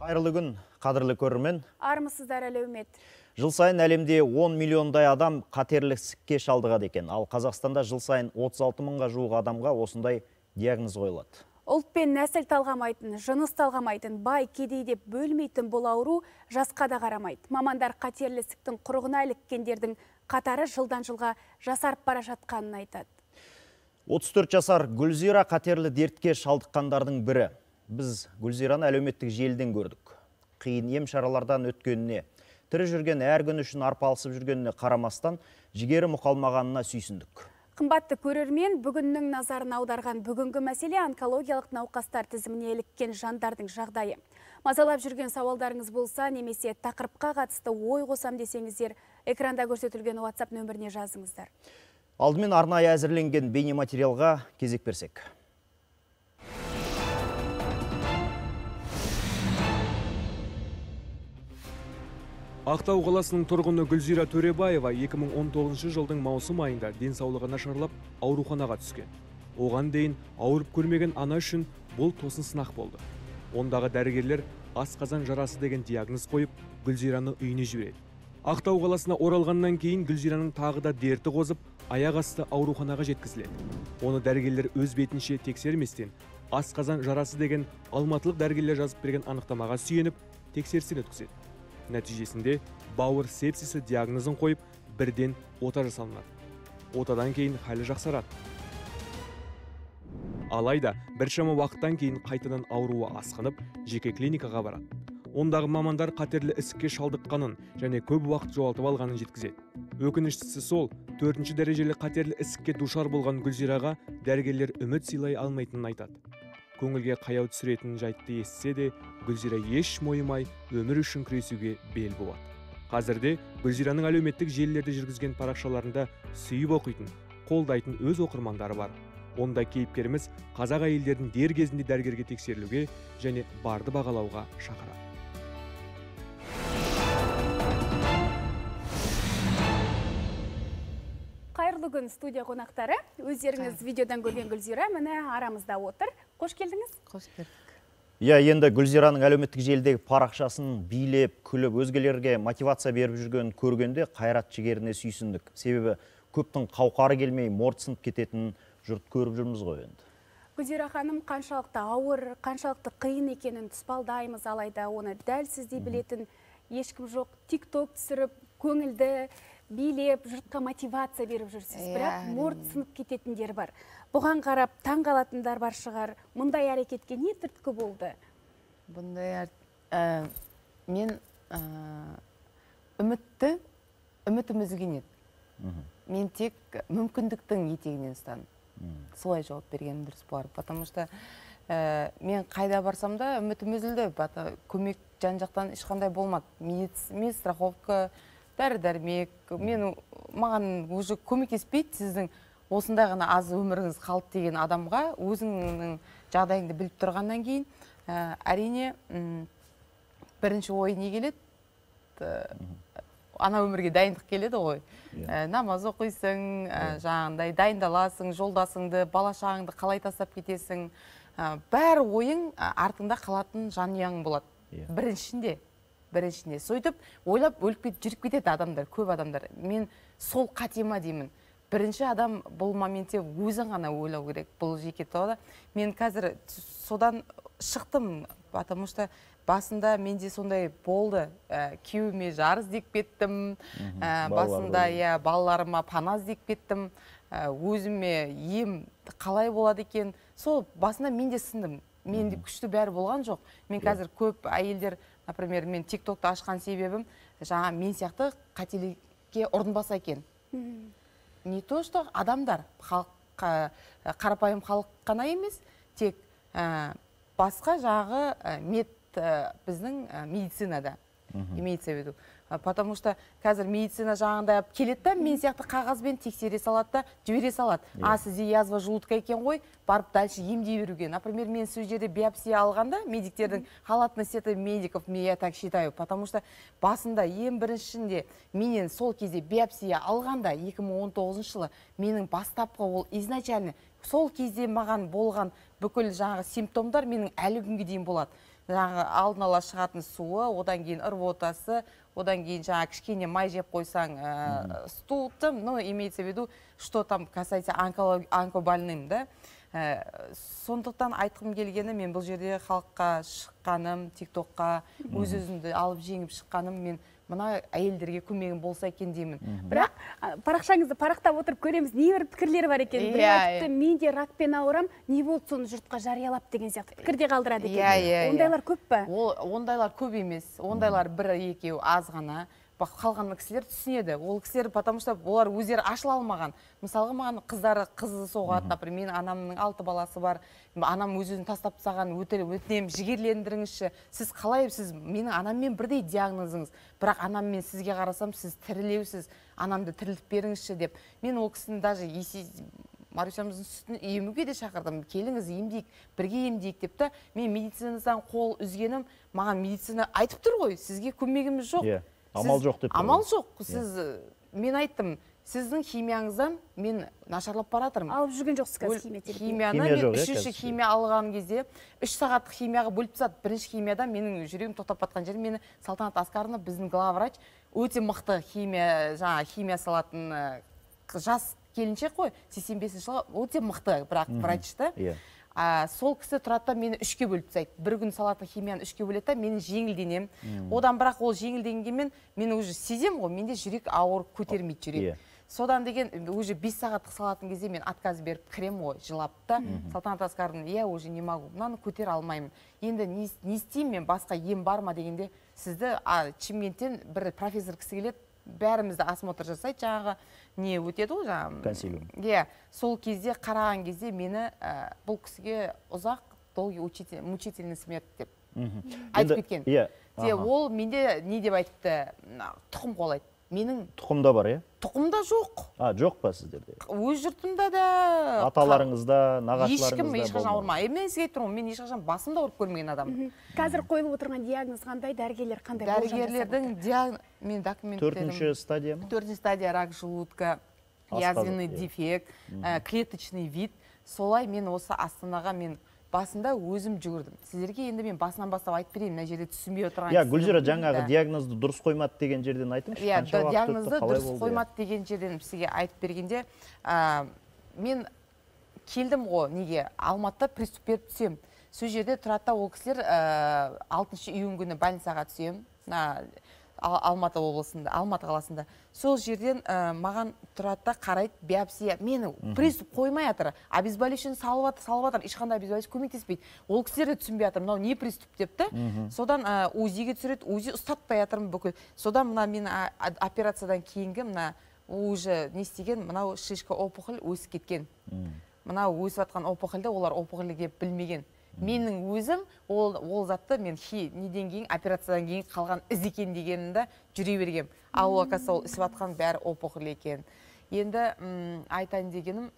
Қайырлы күн, қадірлі көрермен. Армысыздар әлеумет. Жыл сайын әлемде 10 миллиондай адам қатерлі ісікке шалдығады екен. Ал Қазақстанда жыл сайын 36 мыңға жуық адамға осындай диагноз қойылады. Ұлт пен нәсіл талғамайтын, жыныс талғамайтын, бай, кедей деп бөлмейтін бұл ауру жасқа да қарамайды. Мамандар қатерлі ісіктің құрығына іліккендердің қатары жылдан жылға жасарып бара жатқанын айтады. 34 жасар Гүлзира қатерлі дертке шалдыққандардың бірі. Біз Гүлзираны әлеуметтік желіден көрдік. Қиын ем шаралардан өткеніне, тірі жүрген әр күн үшін арпалысып жүргеніне қарамастан, жігері мұқалмағанына сүйсіндік. Қымбатты көрермен, бүгіннің назарын аударған бүгінгі мәселе онкологиялық науқастар тізіміне іліккен жандардың жағдайы. Мазалап жүрген сауалдарыңыз болса, немесе тақырыпқа қатысты ой қосам десеңіздер, экранда көрсетілген WhatsApp нөміріне жазыңыздар. Алдымен арнайы әзірленген бейнематериалға кезек берсек. Ақтау қаласының тұрғыны Гүлзира Төребаева 2019 жылдың маусым айында денсаулығы нашарлап ауруханаға түскен. Оған дейін ауырып көрмеген ана үшін бұл тосын сынақ болды. Ондағы дәрігерлер асқазан жарасы деген диагноз қойып, Гүлзираны үйіне жібереді. Ақтау қаласына оралғаннан кейін Гүлзираның тағы да дерті қозып, аяқ асты ауруханаға жеткізіледі. Оны дәрігерлер өз бетінше тексерместен, асқазан жарасы деген алматылық дәрігерлер жазып берген анықтамаға сүйеніп, тексерістен өткізеді. Нәтижесінде бауыр сепсисі диагнозын қойып, бірден ота жасалынады. Отадан кейін халі жақсарады. Алайда біршама уақыттан кейін қайтадан ауруы асқынып, жеке клиникаға барады. Ондағы мамандар қатерлі ісікке шалдыққанын және көп уақыт жоғалтып алғанын жеткізеді. Өкініштісі сол, 4-ші дәрежелі қатерлі ісікке душар болған Гүлзираға дәрігерлер үміт сыйлай алмайтынын айтады. Көңілге қаяу түсіретін жайтты естісе де, Гүлзира еш мойымай өмір үшін күресуге бел буады. Қазірде Гүлзираның әлеуметтік желілерде жүргізген парақшаларында сүйіп оқитын, қолдайтын өз оқырмандары бар. Онда кейіпкеріміз қазақ әйелдерін дер кезінде дәрігерге тексерілуге және барды бағалауға шақырады. Қайырлы күн, студия қонақтары. Өздеріңіз видеодан көрген Гүлзира міне арамызда отыр. Қош келдіңіз. Қош келдік. Енді Гүлзираның әлеуметтік желідегі парақшасын билеп, күліп, өзгелерге мотивация беріп жүрген көргенде қайрат жігеріне сүйсіндік. Себебі көптің қауқары келмей, морт сынып кететін жұрт көріп жүрміз ғой енді. Гүлзира ханым қаншалықты ауыр, қаншалықты қиын екенін тұспалдаймыз, алайда оны дәл сіздей білетін ешкім жоқ. Тик-ток түсіріп, көңілді билеп, жұртқа мотивация беріп жүрсіз. Бірақ морт сынып кететіндер бар. Бұған қарап, таң қалатындар бар шығар. Мұндай әрекетке не түрткі болды? Бұндай мен үмітім үзген еді. Мен тек мүмкіндіктің етегінен ұстадым. Солай жауап бергенім дұрыс болар. Потому что мен қайда барсам да үмітім үзілді. Көмек жан-жақтан ешқандай болмады. Мен страховка, дәрі-дәрмек, маған уже көмектеспейді. Сіздің осындай ғана аз өміріңіз қалды деген адамға өзіңнің жағдайыңды біліп тұрғаннан кейін, әрине бірінші ой не келеді? Ана өмірге дайындық келеді ғой. Намаз оқисың, жаңағындай дайындаласың, жолдасыңды, бала-шағаңды қалай тастап кетесің. Бәрі ойың артыңда қалатын жанұяң болады. Біріншінде. Сөйтіп, ойлап, өліп жүріп кетеді адамдар, көп адамдар. Мен сол қатема деймін. Бірінші адам бұл моментте өзің ғана ойлау керек. Бұл жеке тұрғыда. Мен қазір содан шықтым, потому что басында менде сондай болды. Күйеуіме жар іздеп кеттім. Басында балаларыма пана іздеп кеттім. Өзіме ем қалай болады екен. Сол басында мен де сындым. Менде күшті бәрі болған жоқ. Мен қазір көп әйелдер, например, мен тик-токты ашқан себебім, жаңа мен сияқты қателікке ұрынбаса екен. Не то, что адамдар, қарапайым халық қана емес, тек басқа жағы біздің медицинада имеется в виду. Потому что қазір медицина жағында келеді да, мен сияқты қағазбен тексере салады да, жібере салады. Сізде язва желудка екен ғой, барып дальше емдей беруге. Например, мен сол жерде биопсия алғанда, медиктердің халатность это медиков, я так считаю. Потому что басында ең біріншінде менен сол кезде биопсия алғанда 2019 жылы менің бастапқы ол изначально сол кезде маған болған бүкіл жаңағы симптомдар менің әлі күнге дейін болады. жаңағы алдын ала шығатын суы, одан кейін рвотасы, одан кейін жаңа кішкене май жеп қойсаң, стулты, ну, имеется в виду, что там касается онкобольным, да. Сондықтан айтқым келгені, мен бұл жерде халыққа шыққаным, тиктокқа өз-өзімді алып жеңіп шыққаным, мен мына әйелдерге көмегім болса екен деймін. Бірақ парақшаңызды парақтап отырып көреміз, небір пікірлер бар екен. Біреу айтыпты, мен де ракпен ауырам, не болды соны жұртқа жариялап деген сияқты пікірде қалдырады екен. Ондайлар көп па? Ондайлар көп емес, ондайлар бір екеу аз ғана. Қалған кісілер түсінеді. Ол кісілер, потому что олар өздері ашыла алмаған. Мысалға маған қызы соғады, например, менің анамның 6 баласы бар. Анам өз-өзін тастап тастаған, өтінем, жігерлендіріңізші. Сіз қалай, сіз менің анаммен бірдей диагнозыңыз. Бірақ анаммен сізге қарасам, сіз тірілеусіз, анамды тірілтіп беріңізші деп. Мен ол кісінің даже Марусямыздың сүтін емуге де шақырдым. Келіңіз, емдейік, бірге емдейік деп та. Мен медицинадан қол үзгенім, маған медицина айтып тұр ғой, сізге көмегіміз жоқ. Амал жоқ деп. Амал жоқ. Мен айттым, сіздің химияңыздан мен нашарлап баратырмын. Алып жүрген жоқсыз қазір химия терапия. Химияны мен 3-ші химия алған кезде 3 сағаттық химияға бөліп тастады. Бірінші химияда менің жүрегім тоқтап батқан жерім, мені Салтанат Асқарова, біздің главврач, өте мықты химия салатын жас келіншек қой, 85 жылға өте мықты, бірақ врачты. Сол кісі тұрады, мені 3-ке бөліп тастайды. Бір күн салатын химияны 3-ке бөледі, мені жеңілденем. Одан бірақ ол жеңілденгенмен мен уже сезем ғой, менде жүрек ауыр көтермейді жүрек. Содан деген уже 5 сағаттық салатын кезде мен отказ беріп кірем ғой, жылап та. Салтанат Асқаровна, я уже не могу, мынаны көтер алмаймын. Енді не істеймін мен, басқа ем бар ма дегенде, сізді Шымкенттен бір профессор кісі келеді, бәрімізді осмотр жасайды, жаңағы не өтеді ғой, жаңағы консилиум. Сол кезде қараған кезде мені бұл кісіге ұзақ, долгий мучительный смерть деп айтып кеткен. Ол менде не деп айтыпты, тұқым қолайды. Менің тұқымда бар, тұқымда жоқ. Жоқ па сіздерде? Өз жұртымда да, аталарыңызда, нағашыларыңызда ешқашан ауырмай. Мен сізге айтып тұрмын, мен ешқашан басымда ауырып көрмеген адаммын. Қазір қойылып отырған диагноз қандай, дәрігерлер қандай? Дәрігерлердің диагноз, мен документтерім. 4-ші стадия ма? 4-ші стадия рак желудка, язвенный дефект, клеточный вид. Солай мен осы Астанаға мен басында өзім жүгірдім. Сіздерге енді мен басынан бастап айтып берейін, мына жерде түсінбей отырған. Гүлзира жаңағы диагнозды дұрыс қоймады деген жерден айтыңызшы. Диагнозды дұрыс қоймады деген жерден сізге айтып бергенде, мен келдім ғой, неге Алматыда приступ беріп түсем. Сол жерде тұрады, ол кісілер 6-шы июнь күні больницаға түсем. Алматы облысында, Алматы қаласында. Сол жерден маған тұрады, қарайды, биопсия. Мені приступ қоймай атыр. Обезболивающий салып атыр, ешқандай обезболивающий көмектеспейді. Ол кісілер де түсінбей атыр, мынау не приступ депті. Содан УЗИге түсіреді, УЗИ ұстатпай атырмын бүкіл. Содан мына мен операциядан кейінгі мына уже не істеген, мынау шишка опухоль өсіп кеткен. Мынау өсіп атқан опухольді олар опухоль деп білмеген. Менің өзім ол затты мен неден кейін, операциядан кейін қалған із екен дегенімді жүре бергем. Ал ол ісіп атқан бәрі опухоль екен. Енді айтайын дегенім,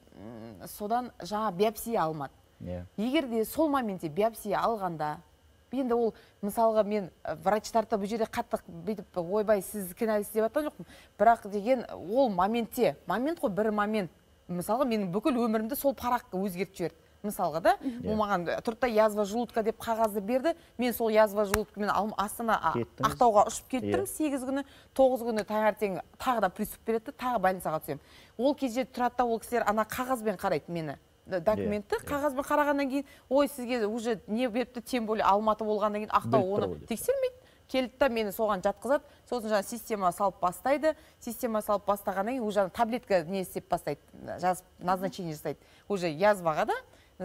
содан жаңа биопсия алмады. Егер де сол моментте биопсия алғанда, енді ол мысалға мен врачтарды бұл жерде қаттық бетіп, ойбай, сіз кінәлісіз деп аттан жоқпын. Бірақ деген ол момент қой, бір момент. Мысалға менің бүкіл өмірімді сол парақ өзгертіп жіберді. Мысалға да, ол маған тұртта язва желудка деп қағазды берді. Мен сол язва желудкамен Астана Ақтауға ұшып кеттім 8 күні, 9 күні таңертең тағы да приступ береді, тағы больницаға түсем. Ол кезде тұрады, ол кісілер ана қағазбен қарайды мені. Документті қағазбен қарағаннан кейін, ой, сізге уже не беріпті, тем более Алматы болғаннан кейін Ақтау оны тексермейді. Келді та мені соған жатқызады, сосын жаңа система салып бастайды. Система салып бастағаннан кейін уже таблетка не істеп бастайды, назначение жасайды. Уже язваға да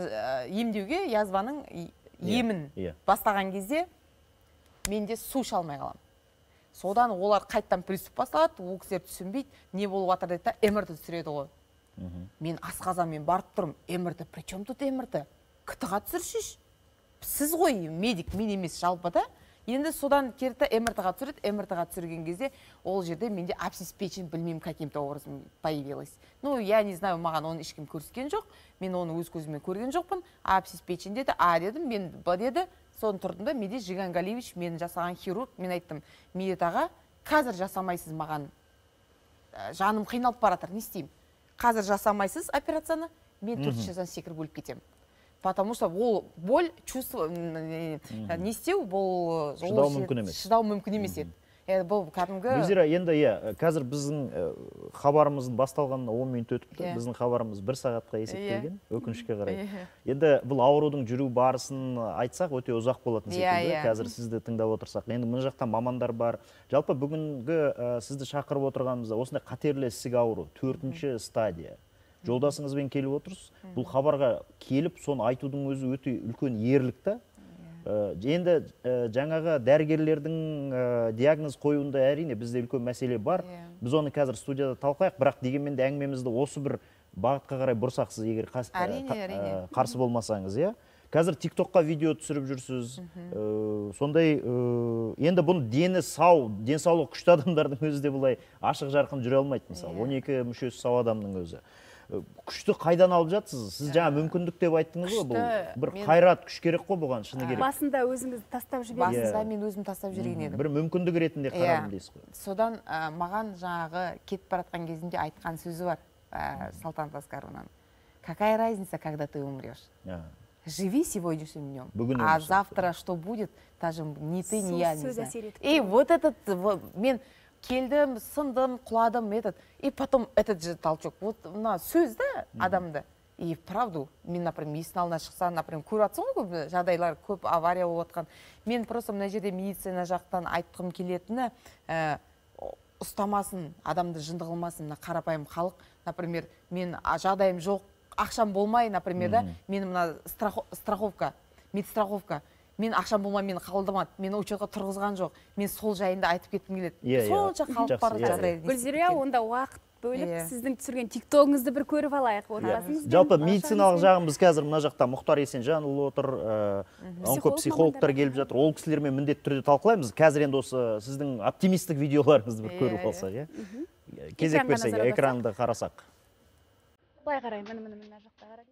емдеуге язваның емін бастаған кезде менде су шалмай қалам. Содан олар қайттан приступ басталады, ол кісілер түсінбейді, не болып жатыр дейді, МРТ түсіреді ғой. Мен асқазанмен барып тұрмын, МРТ, при чем тут МРТ? КТ-ға түсіршіш. Сіз ғой медик, мен емес жалпы да. Енді содан керті МРТ-ға түсіреді, МРТ-ға түсірген кезде ол жерде менде абсцесс печень, білмеймін, каким-то образом появилась. Ну, я не знаю, маған оны ешкім көрсеткен жоқ, мен оны өз көзіммен көрген жоқпын. Абсцесс печень деді, дедім, мен Б деді, соны тұрдым да, Медет Жигангалиевич, мен жасаған хирург, мен айттым, Медет аға, қазір жасамайсыз маған, жаным қиналып баратыр, не істеймін? Қазір жасамайсыз операцияны, мен 4 часадан секіріп өліп кетем. потому что ол боль чувство не істеу бұл шыдау мүмкін емес. Шыдау мүмкін емес еді. Бұл кәдімгі Гүлзира, енді қазір біздің хабарымыздың басталғанына 10 минут өтіпті. Біздің хабарымыз 1 сағатқа есептелген, өкінішке қарай. Енді бұл аурудың жүру барысын айтсақ, өте ұзақ болатын секілді. Қазір сізді тыңдап отырсақ. Енді мына жақта мамандар бар. Жалпы бүгінгі сізді шақырып отырғанымызда осындай қатерлі ісік ауру, 4-ші стадия. Жолдасыңызбен келіп отырсыз. Бұл хабарға келіп, соны айтудың өзі өте үлкен ерлік та. Енді жаңағы дәрігерлердің диагноз қоюында әрине бізде үлкен мәселе бар. Біз оны қазір студияда талқылайық, бірақ дегенмен де әңгімемізді осы бір бағытқа қарай бұрсақсыз, егер қарсы болмасаңыз, Қазір TikTokқа видео түсіріп жүрсіз. Сондай енді бұны дені сау, денсаулығы күшті адамдардың өзі де бұлай ашық жарқын жүре алмайды, мысалы. 12 мүшесі сау адамның өзі. Күшті қайдан алып жатсыз? Сіз жаңа мүмкіндік деп айттыңыз ғой, бұл бір қайрат, күш керек қой бұған, шыны керек. Басында өзіңізді тастап жібердіңіз. Басында мен өзім тастап жүрген едім. Бір мүмкіндік ретінде қарадым дейсіз ғой. Содан маған жаңағы кетіп баратқан кезінде айтқан сөзі бар, Салтанат Аскаровнаның. Какая разница, когда ты умрешь? Живи сегодняшним днем, а завтра что будет, даже ни ты, ни я не знаем. И вот этот, мен келдім, сындым, құладым, и потом этот же толчок. Вот мына сөз да адамды. И правду, мен, например, есін алдына шықса, например, көріп атсың ғой, көп жағдайлар, көп авария болып отқан. Мен просто мына жерде медицина жақтан айтқым келетіні, ұстамасын, адамды жынды қылмасын, мына қарапайым халық. Например, мен жағдайым жоқ, ақшам болмай, например, да, мен мына страховка, медстраховка, мен ақшам болмай, мені қабылдамады, мені учетқа тұрғызған жоқ, мен сол жайында айтып кеткім келеді. Сонша халық бар жағдай. Гүлзира, онда уақыт бөліп, сіздің түсірген тиктогыңызды бір көріп алайық. Жалпы медициналық жағын біз қазір мына жақта Мұхтар Есенжанұлы отыр, онкопсихологтар келіп жатыр. Ол кісілермен міндетті түрде талқылаймыз. Қазір енді осы сіздің оптимистік видеоларыңызды бір көріп алсақ, кезек берсек, экранды қарасақ. Былай қарайын, мына жақта қарайын.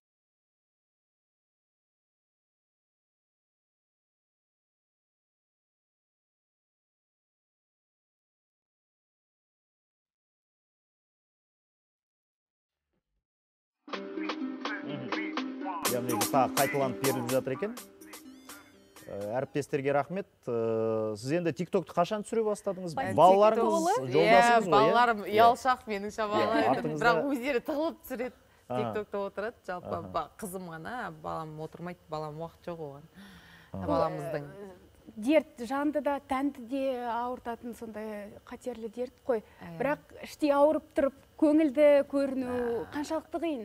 Яғни қайталанып беріліп жатыр екен. Әріптестерге рахмет. Сіз енді TikTok'ты қашан түсіре бастадыңыз? Балаларыңыз, жолдасыңыз ғой? Балаларым ұялшақ менің шамалы. Бірақ өздері тығылып түсіреді. TikTok'та отырады. Жалпы қызым ғана, балам отырмайды, балам уақыт жоқ оған. Баламыздың. Дерт жанды да, тәнді де ауыртатын сондай қатерлі дерт қой. Бірақ іштей ауырып тұрып, көңілді көріну қаншалықты қиын?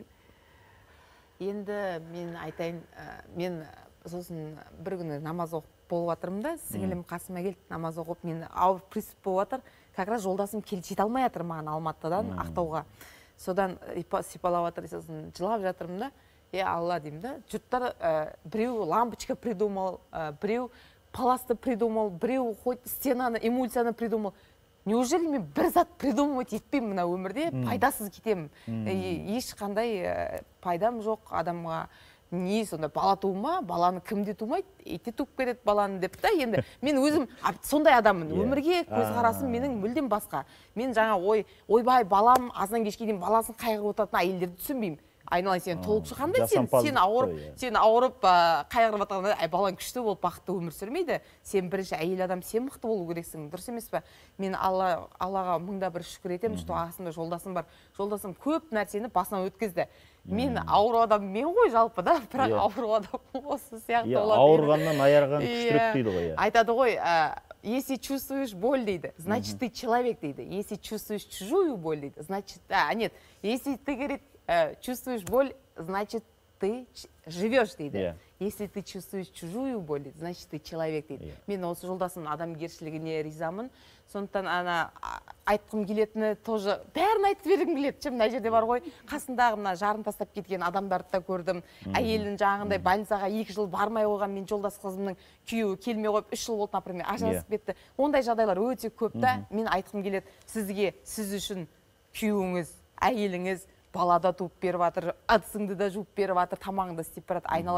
Енді мен айтайын, мен сосын бір күні намаз оқып болып жатырмын да, сіңілім қасыма келді, намаз оқып, мен ауырып приступ болып жатыр, как раз жолдасым жете алмай жатыр маған Алматыдан Ақтауға. Содан сипалап жатыр, сосын жылап жатырмын да, Алла деймін да, жұрттар біреу лампочка придумал, біреу паласты придумал, біреу хоть стенаны, эмульсияны придумал. Неужели мен бір зат придумывать етпеймін мына өмірде, пайдасыз кетемін. Ешқандай пайдам жоқ адамға. Не сонда бала тума, баланы кімде тумайды, ете туып кетеді баланы деп та. Енді мен өзім сондай адаммын. Өмірге көзқарасым менің мүлдем басқа. Мен жаңа ойбай балам аздан кешке дейін баласын қайғырып отыратын әйелдерді түсінбеймін. Айналайын, сен толықшы қандай, сен ауырып қайғырып жатқанда, балаң күшті болып бақытты өмір сүрмейді. Сен бірінші әйел адам, сен мықты болу керексің, дұрыс емес пе? Мен Аллаға мыңда бір шүкір етемін, что астымда жолдасым бар. Жолдасым көп нәрсені басынан өткізді. Мен ауыру адам мен ғой жалпы да, бірақ ауыру адам осы сияқты олар. Ауырғаннан айарған күштірек дейді ғой. Айтады ғой, если чувствуешь боль, дейді, значит ты человек, дейді. Если чувствуешь чужую боль, дейді, значит, нет, если ты, говорит, чувствуешь боль, значит, ты живешь, дейді. Если ты чувствуешь чужую боль, значит, ты человек, дейді. Мен осы жолдасымның адамгершілігіне ризамын. Сондықтан айтқым келетіні тоже бәрін айтып бергім келеді. Мына жерде бар ғой, қасындағы мына жарын тастап кеткен адамдарды да көрдім. Әйелін жаңағындай больницаға 2 жыл бармай қойған мен жолдас қызымның күйеуі келмей қойып 3 жыл болды, например, ажырасып кетті. Ондай жағдайлар өте көп та. Мен айтқым келеді, сізге, сіз үшін күйеуіңіз, әйеліңіз балада туып беріп жатыр, ыдысыңды да жуып беріп жатыр, тамағыңды істеп береді, айналайын.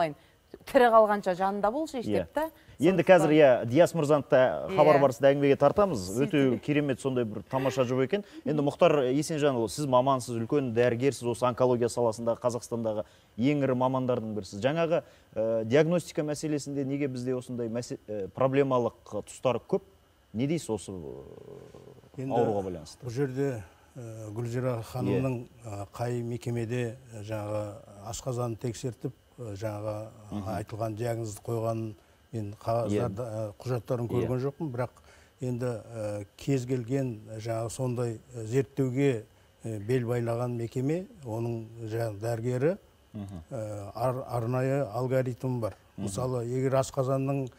тірі қалғанша жанында болшы деп та. Енді қазір Диас мырзаны хабар барысында әңгімеге тартамыз. Өте керемет сондай бір тамаша жоба екен. Енді Мұхтар Есенжанұлы, сіз мамансыз, үлкен дәрігерсіз, осы онкология саласындағы Қазақстандағы ең ірі мамандардың бірісіз. Жаңағы диагностика мәселесінде неге бізде осындай проблемалық тұстары көп? Не дейсіз осы ауруға байланысты? Бұл жерде Гүлзира ханымның қай мекемеде жаңағы асқазанын тексертіп, жаңағы айтылған диагнозды қойғанын мен құжаттарын көрген жоқпын, бірақ енді кез келген жаңағы сондай зерттеуге бел байлаған мекеме, оның дәрігері арнайы алгоритм бар. Мысалы, егер асқазанның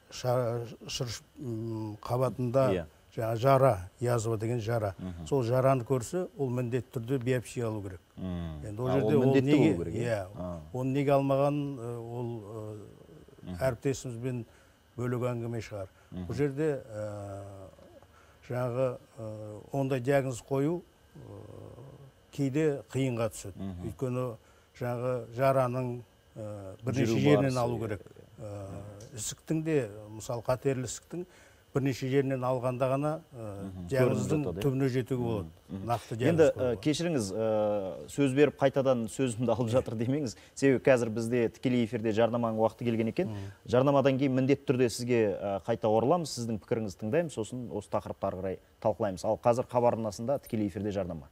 қабатында жара, язва деген жара, сол жараны көрсе, ол міндетті түрде биопсия алу керек. Енді ол жерде оны неге алмаған, ол әріптесімізбен бөлек әңгіме шығар. Бұл жерде жаңағы ондай диагноз қою кейде қиынға түседі. Өйткені жаңағы жараның бірнеше жерінен алу керек. Ісіктің де, мысалы қатерлі ісіктің бірнеше жерінен алғанда ғана диагноздың түбіне жетуге болады. Нақты диагноз қоюға. Енді кешіріңіз, сөз беріп қайтадан сөзімді алып жатыр демеңіз. Себебі қазір бізде тікелей эфирде жарнаманың уақыты келген екен. Жарнамадан кейін міндетті түрде сізге қайта ораламыз, сіздің пікіріңізді тыңдаймыз, сосын осы тақырыпты ары қарай талқылаймыз. Ал қазір хабар арнасында тікелей эфирде жарнама.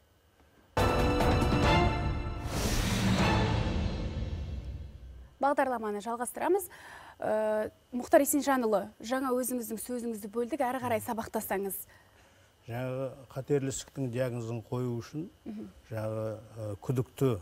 Бағдарламаны жалғастырамыз. Мұхтар Есенжанұлы, жаңа өзіңіздің сөзіңізді бөлдік, әрі қарай сабақтасаңыз. Жаңағы қатерлі ісіктің диагнозын қою үшін, жаңағы күдікті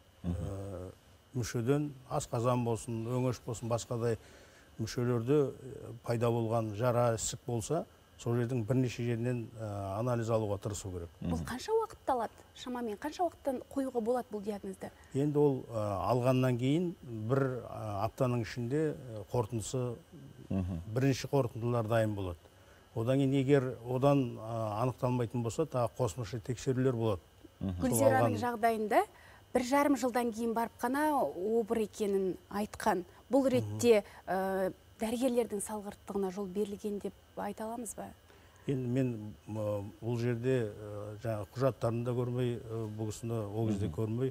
мүшеден, асқазан болсын, өңеш болсын, басқадай мүшелерде пайда болған жара ісік болса, сол жердің бірнеше жерінен анализ алуға тырысу керек. Бұл қанша уақытты алады? Шамамен қанша уақыттан қоюға болады бұл диагнозды? Енді ол алғаннан кейін бір аптаның ішінде қорытындысы, бірінші қорытындылар дайын болады. Одан кейін егер одан анықталмайтын болса, тағы қосымша тексерулер болады. Гүлзираның жағдайында 1,5 жылдан кейін барып қана обыр екенін айтқан. Бұл ретте дәрігерлердің салғырттығына жол берілген деп айта аламыз ба? Енді мен бұл жерде құжаттарында көрмей, бұл кісіні ол кезде көрмей,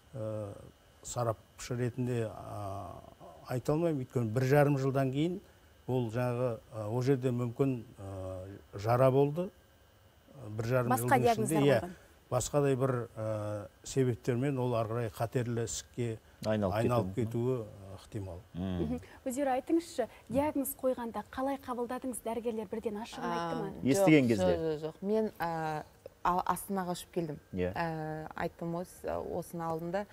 сарапшы ретінде айта алмаймын. Өйткені 1,5 жылдан кейін ол ол жерде мүмкін жара болды. 1,5 басқа диагноздар қойған. Басқадай бір себептермен ол ары қарай қатерлі ісікке айналып кетуі ықтимал. Гүлзира, айтыңызшы, диагноз қойғанда қалай қабылдадыңыз? Дәрігерлер бірден ашығын айтты ма? Естіген кезде. Жоқ. Мен Астанаға ұшып келдім. Айттым осының алдында.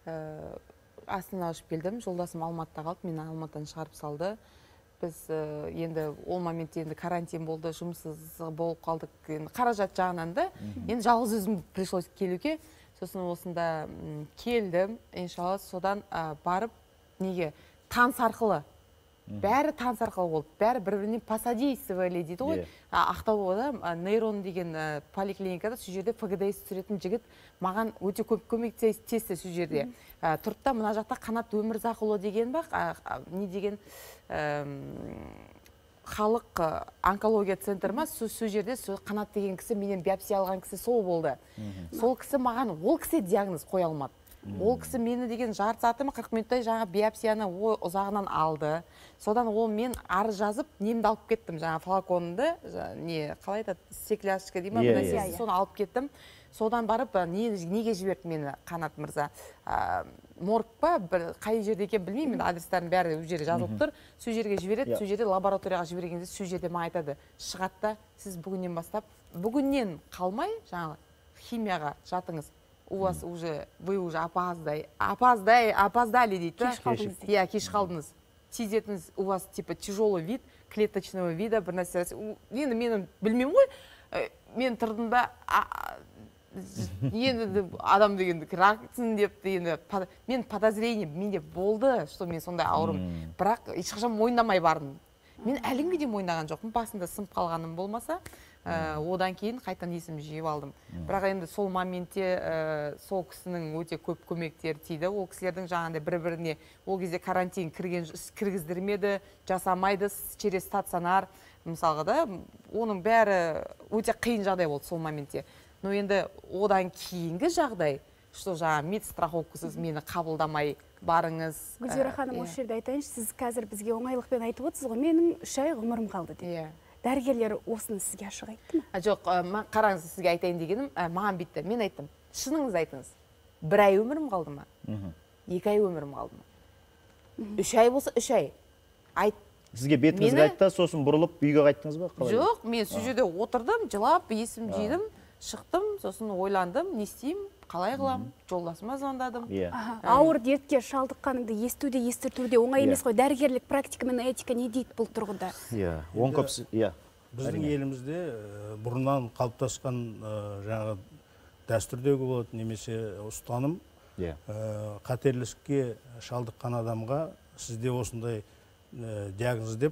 Астанаға ұшып келдім. Жолдасым Алматыда қалды, мені Алматыдан шығарып салды. Біз енді ол моментте енді карантин болды, жұмыссыз болып қалдық. Қаражат жағынан да, енді жалғыз өзім пришлось келуге. Сосын осында келдім, иншалла, содан барып, неге таныс арқылы, бәрі таныс арқылы болды, бәрі бір-біріне посодействовали дейді ғой. Ақтауда нейрон деген поликлиникада сол жерде ФГДС түсіретін жігіт маған өте көп көмектесті сол жерде. Тұртта мына жақта Қанат Өмірзақұлы деген бақ, не деген халық онкология центр ма, сол жерде Қанат деген кісі, менен биопсия алған кісі сол болды. Сол кісі маған, ол кісі диагноз қоя алмады. Ол кісі мені деген жарты сағаты ма 40 минуттай жаңа биопсияны ұзағынан алды. Содан ол мен арыз жазып, немді алып кеттім, жаңа флаконды, не қалай айтады, стекляшка дейма, соны алып кеттім. Содан барып, неге жіберді мені Қанат мырза? Морг па, қай жерде екен білмеймін, адрестарын бәрі өз жерде жазылып тұр. Сол жерге жібереді, сол жерде лабораторияға жібергенде сол жерде ма айтады. Шығатта, сіз бүгіннен бастап, бүгіннен қалмай, жаңағы химияға жатыңыз. У вас уже, вы уже опоздали дейді. Кеш қалдыңыз. Иә, кеш қалдыңыз. Тезетіңіз, у вас типа тяжелый вид, клеточного вида, бір нәрсе. Енді мен білмеймін ғой, мен тұрдым да, енді адам дегенді раксың депті, енді мен подозрение, менде болды, что мен сондай ауырым. Бірақ ешқашан мойындамай бардым. Мен әлі күнге де мойындаған жоқпын, басында сынып қалғаным болмаса, Одан кейін қайтадан есім жиып алдым. Бірақ енді сол моментте сол кісінің өте көп көмектері тиді. Ол кісілердің жаңағындай бір-біріне ол кезде карантин кіргіздірмеді, жасамайды, через стационар мысалға да, оның бәрі өте қиын жағдай болды сол моментте. Но енді одан кейінгі жағдай, что жаңа медстраховкасыз мені қабылдамай барыңыз. Гүлзира ханым, осы жерде айтайыншы, сіз қазір бізге оңайлықпен айтып отырсыз ғой, менің 3 ай ғұмырым қалды деп. Дәрігерлер осыны сізге ашық айтты ма? Жоқ, қараңыз, сізге айтайын дегенім, маған битті. Мен айттым, шыныңыз айтыңыз. 1 ай өмірім қалды ма? 2 ай өмірім қалды ма? 3 ай болса 3 ай. Сізге бетіңізге айтты, сосын бұрылып үйге қайттыңыз ба? Жоқ, мен сол жерде отырдым, жылап, есім жидым, шықтым, сосын ойландым, не істеймін, қалай қылам, жолдасыма звондадым. Ауыр дертке шалдыққаныңды естуде, естіртуде оңай емес қой. Дәрігерлік практика мен этика не дейді бұл тұрғыда? Біздің елімізде бұрыннан қалыптасқан жаңағы дәстүрдегі болады, немесе ұстаным, қатерлі шалдыққан адамға сізде осындай диагноз деп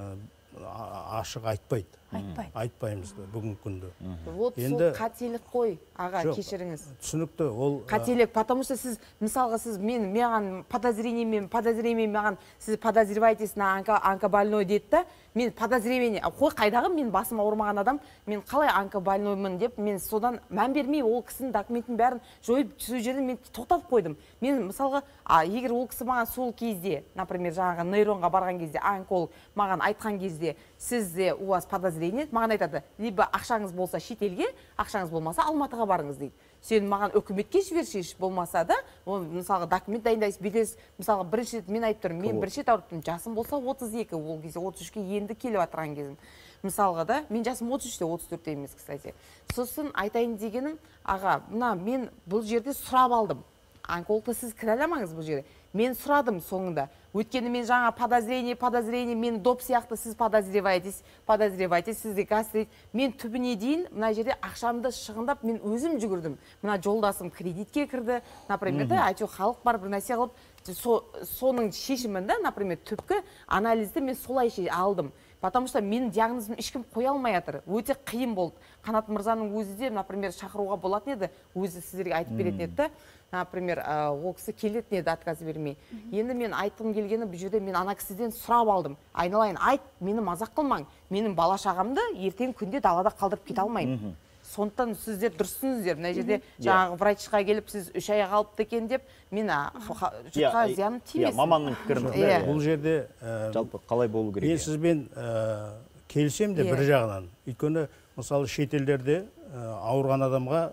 ашық айтпайды. Айтпаймыз бүгінгі күнді. Вот сол қателік қой, аға, кешіріңіз. Түсінікті, ол қателік, потому что сіз, мысалға сіз маған подозрениемен маған сіз подозреваетесь на онкобольной деді да, мен подозрение, қой қайдағы, мен басым ауырмаған адам, мен қалай онкобольноймын деп, мен содан мән бермей, ол кісінің документін бәрін жойып, сол жерден мен тоқтатып қойдым. Мен мысалға, егер ол кісі маған сол кезде, например, жаңағы нейронға барған кезде, онколог маған айтқан кезде, сізде у вас подозрение, маған айтады, либо ақшаңыз болса шетелге, ақшаңыз болмаса Алматыға барыңыз дейді. Сен маған үкіметке жібершеш болмаса да, мысалға документ дайындайсыз, бетес, мысалға бірінші рет мен айтып тұрмын, мен бірінші рет ауырыптым, жасым болса 32, ол кезде 33-ке енді келіп атырған кезім. Мысалға да, мен жасым 33-те, 34-те емес, кстати. Сосын айтайын дегенім, аға, мен бұл жерде сұрап алдым. Онкологты сіз кінәламаңыз бұл жерде. Мен сұрадым соңында. Өйткені мен жаңа подозрение, мен доп сияқты сіз подозреваетесь, сізде гастрит. Мен түбіне дейін, мына жерде ақшамды шығындап, мен өзім жүгірдім. Мына жолдасым кредитке кірді, например, әйтеуір халық бар бір нәрсе қылып, соның шешімінде, например, түпкі анализді мен солай алдым. Потому что менің диагнозым ешкім қоя алмай жатыр. Өте қиын болды. Қанат мырзаның өзі де, например, шақыруға болатын еді, өзі сіздерге айтып беретін еді. Например, ол кісі келетін еді, отказ бермей. Енді мен айтқым келгені, бұл жерде мен ана кісіден сұрап алдым. Айналайын, айт, мені мазақ қылмаң. Менің бала шағамды ертең күнде далада қалдырып кете алмаймын. Сондықтан сіздер дұрыссыңыздар. Мына жерде жаңағы врачқа келіп, сіз 3 ай қалыпты екен деп, мен жұртқа зияным тимесін. Маманның пікірін. Бұл жерде жалпы қалай болу керек? Мен сізбен келісем де бір жағынан. Өйткені, мысалы, шетелдерде ауырған адамға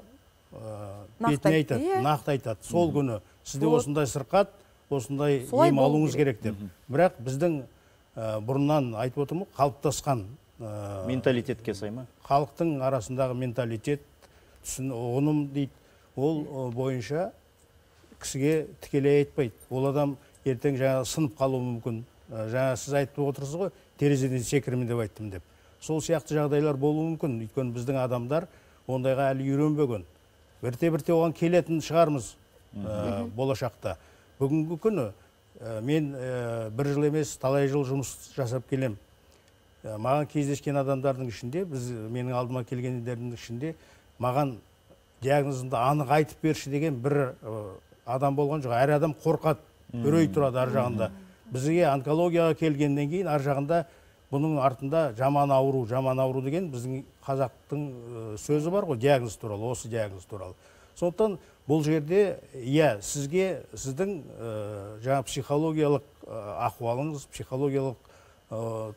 бетіне айтады, нақты айтады. Сол күні сізде осындай сырқат, осындай ем алуыңыз керек деп. Бірақ біздің бұрыннан айтып отырмын, қалыптасқан менталитетке сай ма? Халықтың арасындағы менталитет, ұғыным дейді, ол бойынша кісіге тікелей айтпайды. Ол адам ертең жаңа сынып қалуы мүмкін. Жаңа сіз айтып отырсыз ғой, терезеден секірмін деп айттым деп. Сол сияқты жағдайлар болуы мүмкін. Өйткені біздің адамдар ондайға әлі үйренбеген. Бірте-бірте оған келетін шығармыз болашақта. Бүгінгі күні мен 1 жыл емес, талай жыл жұмыс жасап келем. Маған кездескен адамдардың ішінде, менің алдыма келгендердің ішінде, маған диагнозымды анық айтып берші деген бір адам болған жоқ. Әр адам қорқады, үрей тұрады ар жағында. Бізге онкологияға келгеннен кейін ар жағында бұның артында жаман ауру деген біздің қазақтың сөзі бар ғой, диагноз туралы, осы диагноз туралы. Сондықтан бұл жерде, сізге, сіздің жаңа психологиялық ахуалыңыз, психологиялық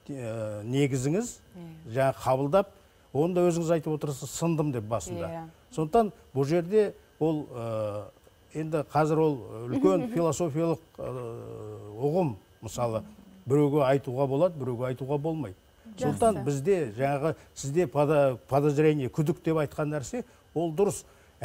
негізіңіз жаңа қабылдап, оны да өзіңіз айтып отырсыз, сындым деп басында. Сондықтан бұл жерде ол енді қазір ол үлкен философиялық ұғым, мысалы, біреуге айтуға болады, біреуге айтуға болмайды. Сондықтан бізде жаңағы сізде подозрение, күдік деп айтқан нәрсе, ол дұрыс.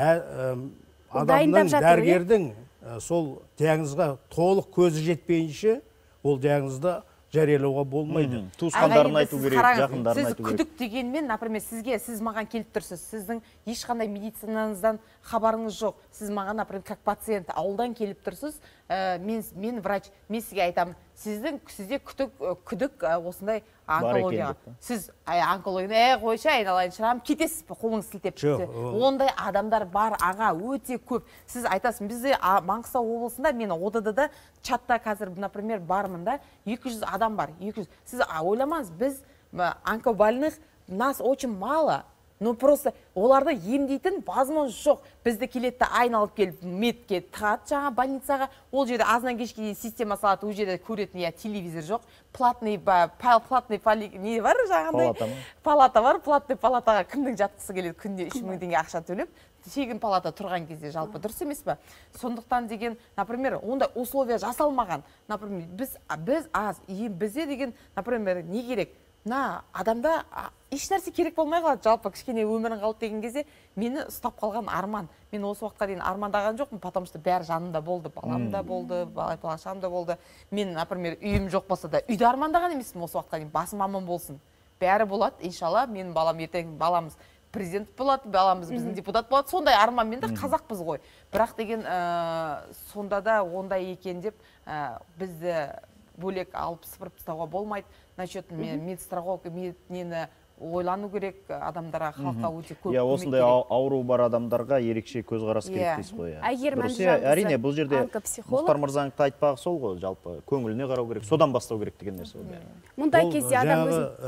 Адамның, дәрігердің сол диагнозға толық көзі жетпейінше, ол диагнозды жариялауға болмайды. Туысқандарын айту керек, жақындарын айту керек. Сіз күдік дегенмен, например, сіз маған келіп тұрсыз, сіздің ешқандай медицинаңыздан хабарыңыз жоқ. Сіз маған, например, как пациент ауылдан келіп тұрсыз, мен врач, мен сізге айтам, сізде күдік осындай онкологияға. екен деп. Сіз онкологияны қойшы айналайын шырамын кетесіз бе қолыңыз сілтеп. Ондай адамдар бар аға, өте көп. Сіз айтасың, бізде Маңғыстау облысында мен ОДД-да чатта қазір, например, бармын да, 200 адам бар. 200. Сіз ойламаңыз, біз онкобольных нас очень мало. Ну просто оларды емдейтін возможность жоқ. Бізді келетті айналып келіп медке тығады жаңа больницаға. Ол жерде азынан кешке дейін система салады, ол жерде көретін телевизор жоқ. Платный не бар жаңағындай? Палата бар. Платный палатаға кімдің жатқысы келеді, күнде 3000 теңге ақша төлеп. Тегін палата тұрған кезде жалпы дұрыс емес пе? Сондықтан деген, например, ондай условия жасалмаған. Например, біз аз, бізде деген, например, не керек? Адамда еш нәрсе керек болмай қалады, жалпы кішкене өмірің қалды деген кезде мені ұстап қалған арман. Мен осы уақытқа дейін армандаған жоқпын, потому что бәрі жанымда болды, балам да болды, балашам да болды. Мен, например, үйім жоқ болса да, үйді армандаған емеспін осы уақытқа дейін, басым аман болсын. Бәрі болады, иншалла, менің балам ертең баламыз президент болады, баламыз біздің депутат болады, сондай арманмен де қазақпыз ғой. Бірақ деген сонда да ондай екен деп бізді бөлек алып сыпырып тастауға болмайды. Насчет медстраховка, нені ойлану керек, адамдарға, халыққа өте көп көмек керек. Осындай ауру бар адамдарға ерекше көзқарас керек дейсіз ғой. Әрине, бұл жерде Мұхтар мырзанікі айтпағы сол ғой, жалпы көңіліне қарау керек, содан бастау керек деген нәрсе ғой. Мұндай кезде адам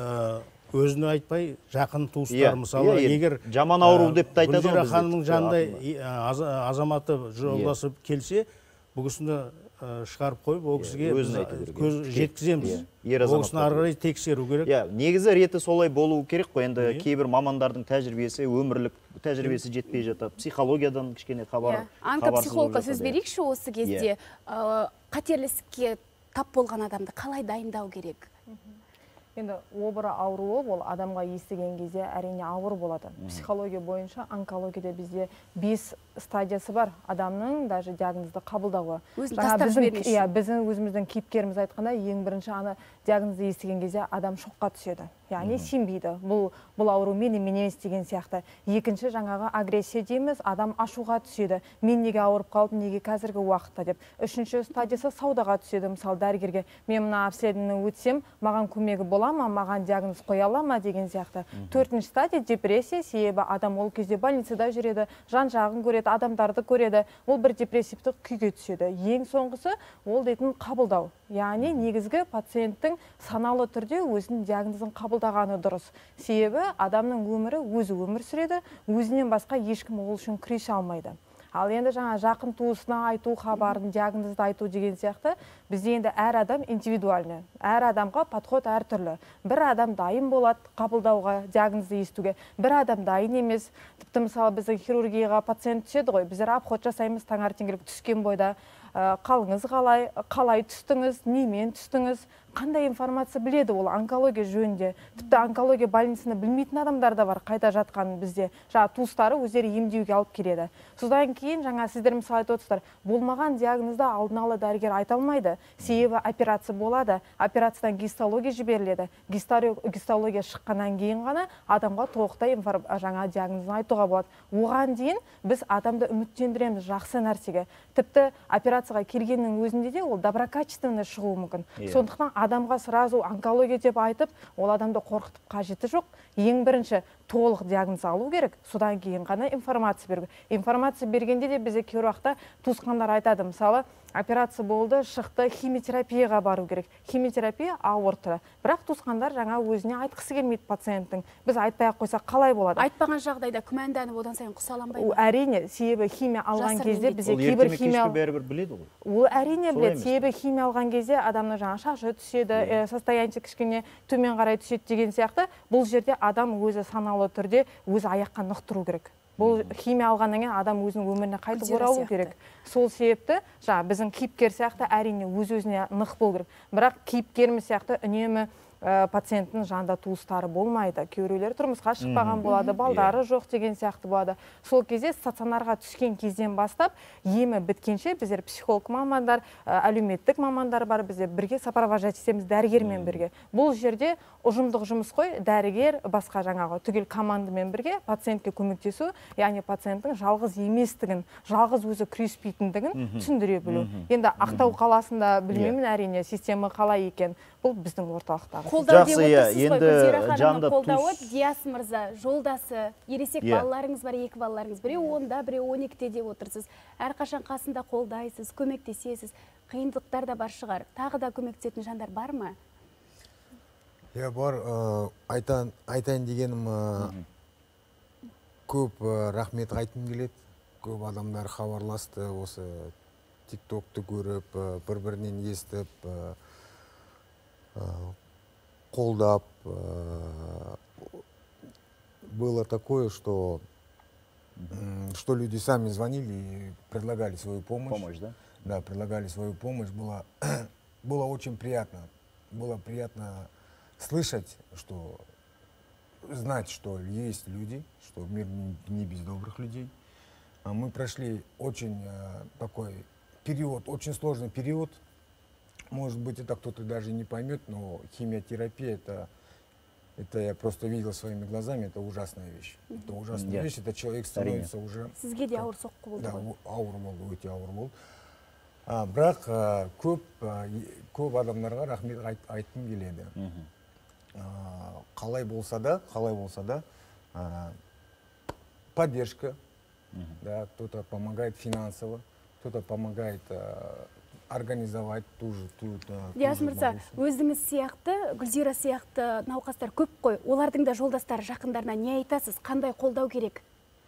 өзіне айтпай, жақын туыстар, мысалы, егер жаман ауру деп айтады ғой Гүлзира ханымның жанында азаматы жолдасып келсе, бұл кісіні шығарып қойып, ол кісіге көз жеткіземіз. Ол кісіні ары қарай тексеру керек. Негізі реті солай болуы керек қой. Енді кейбір мамандардың тәжірибесі, өмірлік тәжірибесі жетпей жатады. Психологиядан кішкене онкопсихологқа сөз берейікші осы кезде. Қатерлі ісікке тап болған адамды қалай дайындау керек? Енді обыры ауруы ол адамға естіген кезде әрине ауыр болады. Психология бойынша онкологияда бізде 5 стадиясы бар адамның даже диагнозды қабылдауы. Біздің өзіміздің кейіпкеріміз айтқанда, ең бірінші ана диагнозды естіген кезде адам шоққа түседі. Яғни сенбейді. Бұл ауру мен емес деген сияқты. Екінші жаңағы агрессия дейміз, адам ашуға түседі. Мен неге ауырып қалдым, неге қазіргі уақытта деп. Үшінші стадиясы саудаға түседі. Мысалы дәрігерге мен мына обследованиеден өтсем, маған көмегі бола ма, маған диагноз қоя ала ма деген сияқты. Төртінші стадия депрессия, себебі адам ол кезде больницада жүреді, жан жағын көреді, адамдарды көреді, ол бір депрессивті күйге түседі. Ең соңғысы ол дейтін қабылдау. Яғни негізгі пациенттің саналы түрде өзінің диагнозын қабылдағаны дұрыс. Себебі адамның өмірі өзі өмір сүреді, өзінен басқа ешкім ол үшін күресе алмайды. Ал енді жаңа жақын туысына айту, хабарын, диагнозды айту деген сияқты, бізде енді әр адам индивидуальны. Әр адамға подход әр түрлі. Бір адам дайын болады қабылдауға, диагнозды естуге. Бір адам дайын емес. Тіпті мысалы біздің хирургияға пациент түседі ғой, біздер обход жасаймыз таңертеңгілік түскен бойда. Қалыңыз қалай түстіңіз, немен түстіңіз, қандай информация біледі ол онкология жөнінде. Тіпті онкология больницаны білмейтін адамдар да бар, қайда жатқанын бізде. Жаңа туыстары өздері емдеуге алып келеді. Содан кейін жаңа сіздер мысалы айтып отырсыздар, болмаған диагнозды алдын ала дәрігер айта алмайды. Себебі операция болады, операциядан гистология жіберіледі. Гистология шыққаннан кейін ғана адамға толықтай жаңа диагнозын айтуға болады. Оған дейін біз адамды үміттендіреміз жақсы нәрсеге. Тіпті операцияға келгеннің өзінде де ол доброкачественный шығуы мүмкін. Сондықтан адамға сразу онкология деп айтып, ол адамды қорқытып қажеті жоқ. Ең бірінші толық диагноз алу керек, содан кейін ғана информация беру. Информация бергенде де бізде кей уақытта туысқандар айтады, мысалы, операция болды, шықты, химиотерапияға бару керек. Химиотерапия ауыр түрі. Бірақ туысқандар жаңа өзіне айтқысы келмейді пациенттің. Біз айтпай-ақ қойсақ қалай болады? Айтпаған жағдайда күмәнданып одан сайын құсаланбай ма? Әрине, себебі химия алған кезде бізде кейбір химия біледі ғой. Ол әрине біледі, себебі химия алған кезде адамның жаңа шашы түседі, состояние кішкене төмен қарай түседі деген сияқты. Бұл жерде адам өзі саналы түрде өзі аяққа нық тұру керек. Бұл химия алғаннан кейін адам өзінің өміріне қайтып оралу керек. Сол себепті біздің кейіпкер сияқты әрине өз-өзіне нық болу керек. Бірақ кейіпкеріміз сияқты үнемі пациенттің жанында туыстары болмайды. Кейбіреулер тұрмысқа шықпаған болады, балдары жоқ деген сияқты болады. Сол кезде стационарға түскен кезден бастап емі біткенше біздер психолог мамандар, әлеуметтік мамандар бар, біздер бірге сопровождать етеміз дәрігермен бірге. Бұл жерде ұжымдық жұмыс қой, дәрігер басқа жаңағы түгел командамен бірге пациентке көмектесу, яғни пациенттің жалғыз еместігін, жалғыз өзі күреспейтіндігін түсіндіре білу. Енді Ақтау қаласында білмеймін әрине система қалай екен. Бұл біздің орталықтағы. Қолдау деп отырсыз ғой, Гүлзира ханымның қолдауы. Диас мырза, жолдасы, ересек балаларыңыз бар, 2 балаларыңыз. Біреу 10-да, біреу 12-те деп отырсыз. Әрқашан қасында қолдайсыз, көмектесесіз. Қиындықтар да бар шығар. Тағы да көмектесетін жандар бар ма? Я бар, айтайын дегенім көп рахмет айтым келеді. Көп адамдар хабарласты, осы тиктокты көріп, бір-бірінен естіп, қолдап. Было такое, что люди сами звонили и предлагали свою помощь. Помощь, да? Да, предлагали свою помощь. Было очень приятно. Было приятно слышать, знать, что есть люди, что мир не без добрых людей. Мы прошли очень такой период, очень сложный период. Может быть, это кто-то даже не поймет, но химиотерапия это я просто видел своими глазами, это ужасная вещь. Это ужасная вещь, это человек становится уже... Сізге де ауыр соққы болды ғой. Да, ауыр болды, өте ауыр болды. Бірақ көп адамдарға рахмет айтқым келеді. Қалай болса да, поддержка, да, кто-то помогает финансово, кто-то помогает организовать ту Диас мырза, өзіңіз сияқты, Гүлзира сияқты науқастар көп қой. Олардың да жолдастары, жақындарына не айтасыз? Қандай қолдау керек?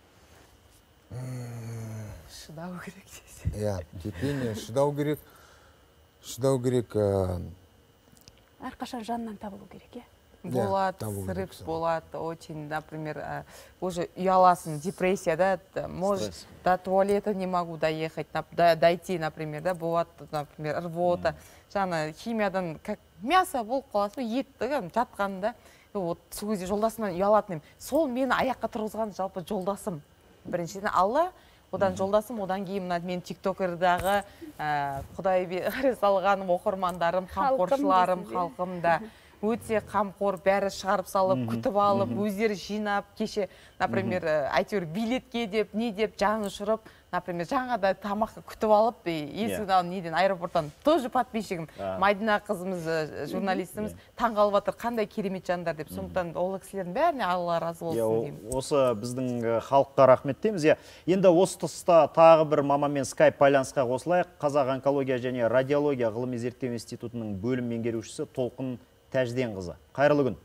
Шыдау керек дейсіз. Иә, терпение, шыдау керек. Әрқашан жанынан табылу керек, иә? Болады, срыв болады, очень, например, уже ұяласың, депрессия, да, может, до туалета не могу доехать, дойти, например, да, бывает, например, рвота, жаңа химиядан, как мясо болып қаласың, ет жатқанда, вот, сол кезде жолдасымнан ұялатыным, сол мені аяққа тұрғызған жалпы жолдасым, біріншіден Алла, одан жолдасым, одан кейін мен тиктокердағы Құдай салған оқырмандарым, қамқоршыларым, халқым да өте қамқор, бәрі шығарып салып, күтіп алып, өздері жинап, кеше, например, әйтеуір билетке деп, не деп, жаңы ұшырып, например, жаңада тамаққа күтіп алып, есігін алып, неден, аэропорттан, тоже подписчигім, Майдина қызымыз, журналистіміз, таңғалып жатыр, қандай керемет жандар деп, сондықтан ол кісілердің бәріне Алла разы болсын деймін. Осы біздің халыққа рахмет дейміз. Енді осы тұста тағы бір мамамен скайп байланысқа қосылайық. Қазақ онкология және радиология ғылыми зерттеу институтының бөлім меңгерушісі Толқын Тәжден қызы. Қайырлы күн.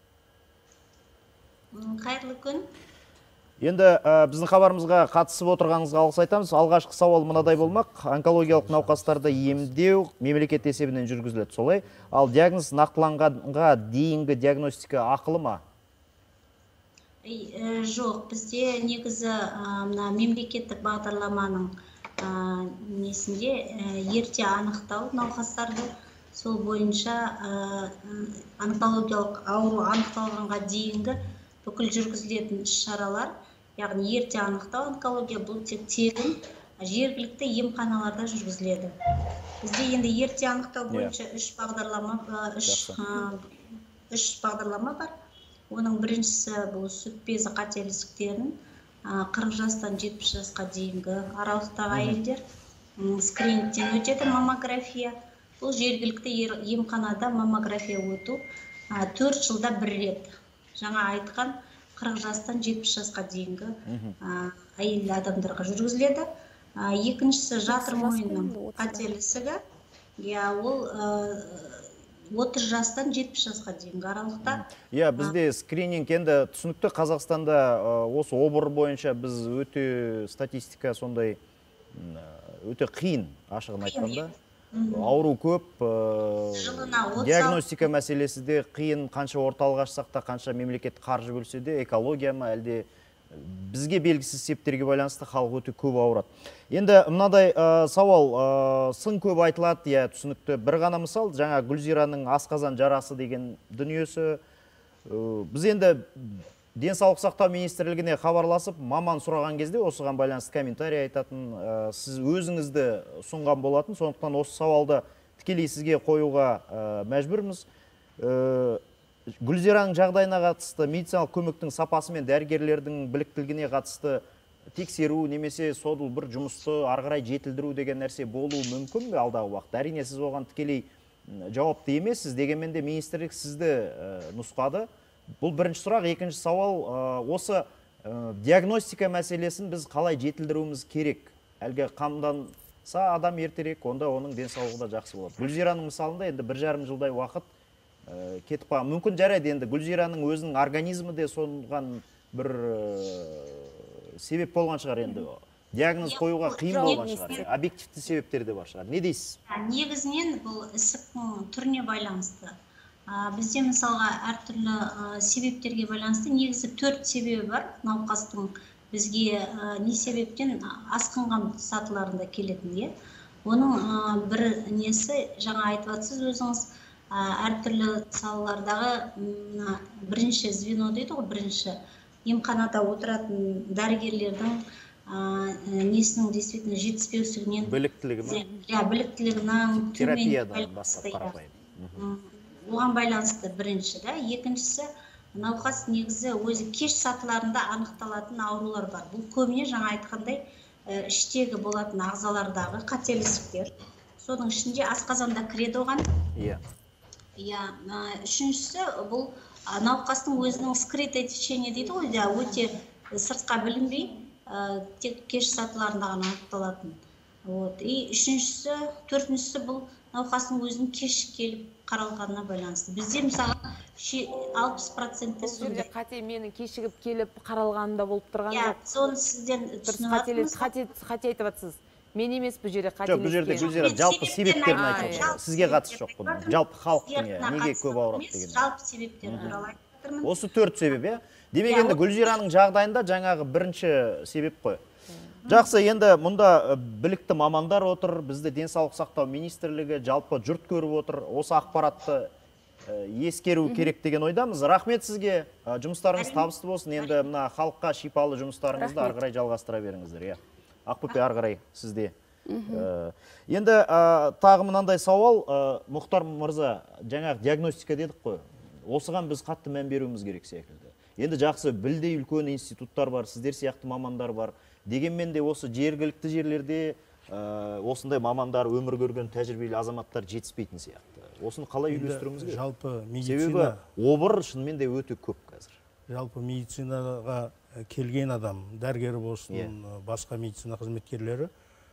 Қайырлы күн. Енді біздің хабарымызға қатысып отырғаныңызға алғыс айтамыз. Алғашқы сауал мынадай болмақ. Онкологиялық науқастарды емдеу мемлекет есебінен жүргізіледі, солай. Ал диагноз нақтыланғанға дейінгі диагностика ақылы ма? Жоқ, бізде негізі мемлекеттік бағдарламаның несінде ерте анықтау науқастарды. Сол бойынша онкологиялық ауру анықталғанға дейінгі бүкіл жүргізілетін іс-шаралар, яғни ерте анықтау онкология бұл тек тегін жергілікті емханаларда жүргізіледі. Бізде енді ерте анықтау бойынша үш бағдарлама бар. Оның біріншісі бұл сүт безі қателік 40 жастан 70 жасқа дейінгі аралықтағы әйелдер скринингтен өтеді маммография. Бұл жергілікті емханада маммография өту 4 жылда бір рет. Жаңа айтқан 40 жастан 70 жасқа дейінгі әйел адамдарға жүргізіледі. Екіншісі жатыр мойынның қателісігі. Ол 30 жастан 70 жасқа дейінгі аралықта. Бізде скрининг енді түсінікті. Қазақстанда осы обыр бойынша біз өте статистика сондай өте қиын, ашығын айтқанда. Ауру көп, диагностика мәселесі де қиын, қанша орталық ашсақ та, қанша мемлекет қаржы бөлсе де, экология ма, әлде бізге белгісіз себептерге байланысты халық өте көп ауырады. Енді мынадай сауал, сын көп айтылады, иә, түсінікті. Бір ғана мысал, жаңа Гүлзираның асқазан жарасы деген дүниесі. Біз енді денсаулық сақтау министрлігіне хабарласып, маман сұраған кезде осыған байланысты комментарий айтатын, сіз өзіңізді ұсынған болатын, сондықтан осы сауалды тікелей сізге қоюға мәжбүрміз. Гүлзираның жағдайына қатысты, медициналық көмектің сапасы мен дәрігерлердің біліктілігіне қатысты тексеру немесе содыл бір жұмысты ары қарай жетілдіру деген нәрсе болуы мүмкін бе алдағы уақытта? Әрине сіз оған тікелей жауапты емессіз, дегенмен де министрлік сізді нұсқады. Бұл бірінші сұрақ. Екінші сауал, осы диагностика мәселесін біз қалай жетілдіруіміз керек? Әлгі қамданса адам ертерек, онда оның денсаулығы да жақсы болады. Гүлзираның мысалында енді 1,5 жылдай уақыт кетіп қалған. Мүмкін жарайды, енді Гүлзираның өзінің организмі де соған бір себеп болған шығар, енді диагноз қоюға қиын болған шығар, объективті себептер де бар шығар. Не дейсіз? Негізінен бұл ісіктің түріне байланысты. Бізде мысалға әртүрлі себептерге байланысты негізі 4 себебі бар. Науқастың бізге не себептен асқынған сатыларында келетін. Оның бір несі, жаңа айтып жатсыз өзіңіз, әртүрлі салалардағы бірінші звено дейді ғой, бірінші емханада отыратын дәрігерлердің несінің действительно жетіспеушілігінен, біліктілігінің терапиядан бастап қарапайым. Оған байланысты бірінші. Екіншісі, науқас негізі өзі кеш сатыларында анықталатын аурулар бар. Бұл көбіне жаңа айтқандай іштегі болатын ағзалардағы қателестіктер. Соның ішінде асқазанда кіреді оған. Үшіншісі, бұл науқастың өзінің скрытое течение дейді ғой, өте сыртқа білінбей, тек кеш сатыларында ғана анықталатын. Үшіншісі, төртіншісі бұл науқастың өзінің кеш келіп қаралғанына байланысты. Бізде мысалы 60% сондай. Қате менің кешігіп келіп қаралғанында болып тұрған жоқ. Соны сізден түсініп қате айтып жатсыз. Мен емес бұл жерде қателескен. Жоқ, бұл жерде Гүлзира жалпы себептерін айтып, сізге қатысы жоқ бұның. Жалпы халықтың неге көп ауырады деген. Жалпы себептер туралы айтып тұрмын. Осы 4 себеп, демек енді Гүлзираның жағдайында жаңағы бірінші себеп қой. Жақсы, енді мұнда білікті мамандар отыр, бізді денсаулық сақтау министрлігі, жалпы жұрт көріп отыр. Осы ақпаратты ескеру керек деген ойдамыз. Рахмет сізге, жұмыстарыңыз табысты болсын. Енді мына халыққа шипалы жұмыстарыңызды ары қарай жалғастыра беріңіздер. Ақбөпе, ары қарай сізде. Енді тағы мынандай сауал, Мұхтар мырза, жаңағы диагностика дедік қой. Осыған біз қатты мән беруіміз керек секілді. Енді жақсы, білдей үлкен институттар бар, сіздер сияқты мамандар бар. Дегенмен де осы жергілікті жерлерде осындай мамандар, өмір көрген тәжірибелі азаматтар жетіспейтін сияқты. Осыны қалай үйлестіруіміз керек? Жалпы медицина... Себебі обыр шынымен де өте көп қазір. Жалпы медицинаға келген адам, дәрігер болсын, басқа медицина қызметкерлері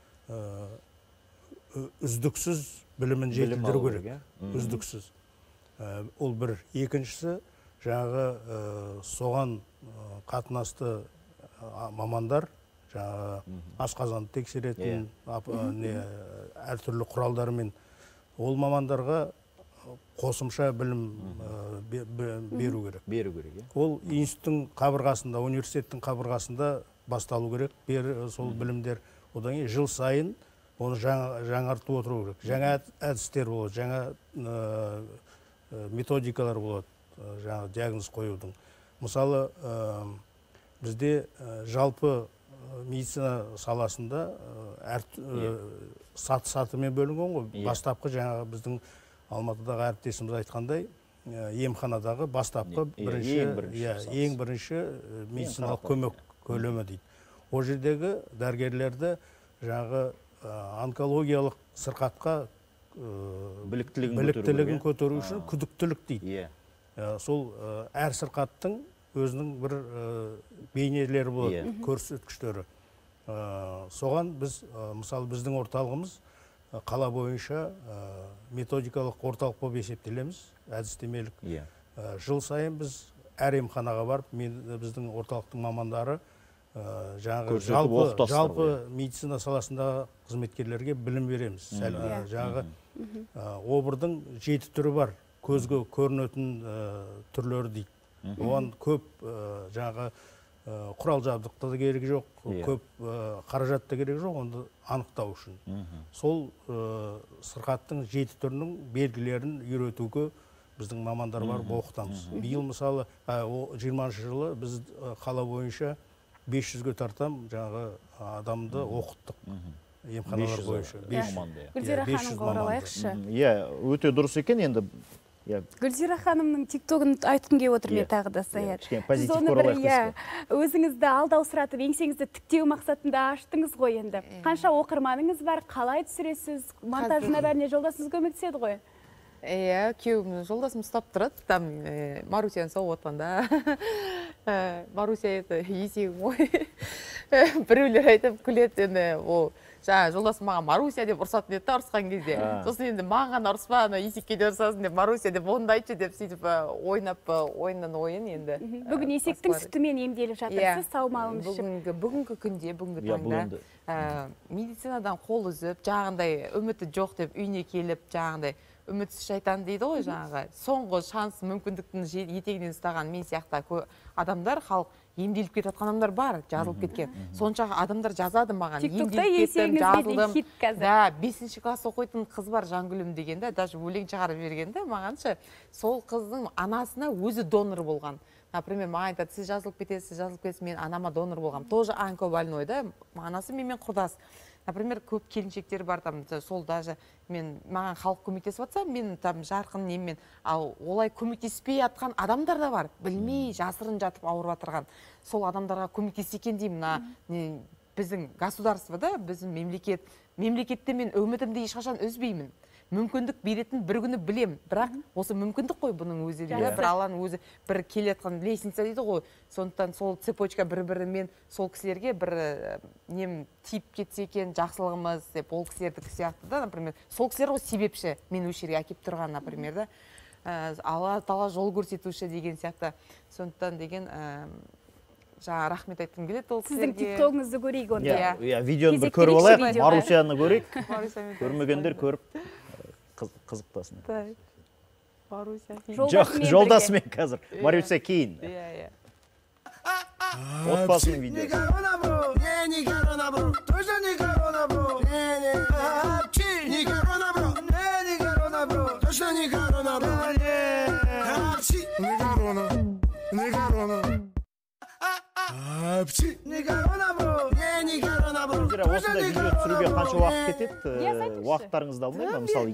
үздіксіз білімін жетілдіру керек. Үздіксіз. Ол бір. Екіншісі, жаңағы соған қатынасты мамандар, асқазанды тексеретін әртүрлі құралдармен ол мамандарға қосымша білім беру керек. Ол институттың қабырғасында, университеттің қабырғасында басталу керек. Сол білімдер одан кейін жыл сайын оны жаңартып отыру керек. Жаңа әдістер болады, жаңа методикалар болады, жаңа диагноз қоюдың. Мысалы, бізде жалпы медицина саласында саты-сатымен бөлінген ғой. Бастапқы жаңағы біздің Алматыдағы әріптесіміз айтқандай, емханадағы бастапқы ең бірінші медициналық көмек көлемі дейді. Ол жердегі дәрігерлерді жаңағы онкологиялық сырқатқа біліктілігін көтеру үшін күдіктілік дейді. Сол әр сырқаттың өзінің бір бейнелері болады, көрсеткіштері. Соған біз, мысалы біздің орталығымыз қала бойынша методикалық орталық болып есептелеміз, әдістемелік. Жыл сайын біз әр емханаға барып, біздің орталықтың мамандары жалпы медицина саласындағы қызметкерлерге білім береміз. Жаңағы обырдың 7 түрі бар, көзге көрінетін түрлері дейді. Оған көп жаңағы құрал жабдықта да керек жоқ, көп қаражат та керек жоқ, онды анықтау үшін. Сол сырқаттың 7 түрінің белгілерін үйретуге біздің мамандар бар, оқытамыз. Биыл мысалы 20-шы жылы біз қала бойынша 500-ге тартам жаңағы адамды оқыттық. Емханалар бойынша. Гүлзира ханымға оралайықшы. Өте дұрыс екен енді. Гүлзира ханымның тиктогын айтқым келіп отыр мен тағы да Саят. Сіз оны бір өзіңізді алдаусыратып, еңсеңізді тіктеу мақсатында аштыңыз ғой енді. Қанша оқырманыңыз бар, қалай түсіресіз, монтажына бәріне жолдасыңыз көмектеседі ғой? Иә, күйеуім жолдасым ұстап тұрады, там Марусяны соғып отқанда. Маруся это есегім ғой. Біреулер айтып күледі, енді ол жолдасым маған Маруся деп ұрсатын еді, ұрысқан кезде. Сосын енді маған ұрыспа, есекке де ұрсасын деп Маруся деп онда айтшы деп сөйтіп ойнап, ойыннан ойын енді. Бүгін есектің сүтімен емделіп жатырсыз, саумалын ішіп. Бүгінгі күнде, бүгінгі таңда медицинадан қол үзіп, жаңағындай үміті жоқ деп үйіне келіп, жаңағындай үмітсіз шайтан дейді ғой, жаңағы соңғы шанс мүмкіндіктің етегінен ұстаған мен сияқты адамдар, халық емделіп кетіп жатқан адамдар бар, жазылып кеткен. Сонша адамдар жазады маған, емделіп кеттім, жазылдым. Да, 5-ші класс оқитын қыз бар, Жангүлім дегенде, даже өлең шығарып жібергенде, мағанша сол қыздың анасына өзі донор болған. Например, маған айтады, сіз жазылып кетесіз, мен анама донор болғам. Тоже онкобольной, да, анасы менімен құрдас. Например, көп келіншектер бар, там, сол даже маған халық көмектесіп жатса, мен там жарқын немен, ал олай көмектеспей атқан адамдар да бар, білмей, жасырын жатып ауырып атырған. Сол адамдарға көмектесе екен деймін, біздің государствода, біздің мемлекетте мен үмітімді ешқашан үзбеймін. Мүмкіндік беретін бір күні білем, бірақ осы мүмкіндік қой бұның өзі дейді, бір Алланың өзі бір келетқан лестница дейді ғой. Сондықтан сол цепочка бір-бірімен сол кісілерге бір нем тиіп кетсе екен, жақсылығымыз деп, ол кісілердікі сияқты да, например, сол кісілер ғой себепші мен осы жерге әкеп тұрған, например, да. Алла Тағала жол көрсетуші деген сияқты. Сондықтан деген жаңа рахмет айтқым келеді ол кісілерге. Сіздің тиктогыңызды көрейік онда. Видеоны бір көріп алайық, Марусяны көрейік. Көрмегендер көріп қызықтасын. Жоқ, жолдасымен қазір. Маруся кейін. Отбасының видеосы. Осындай видео түсіруге қанша уақыт кетеді? Уақыттарыңызды алмай ма, мысалы?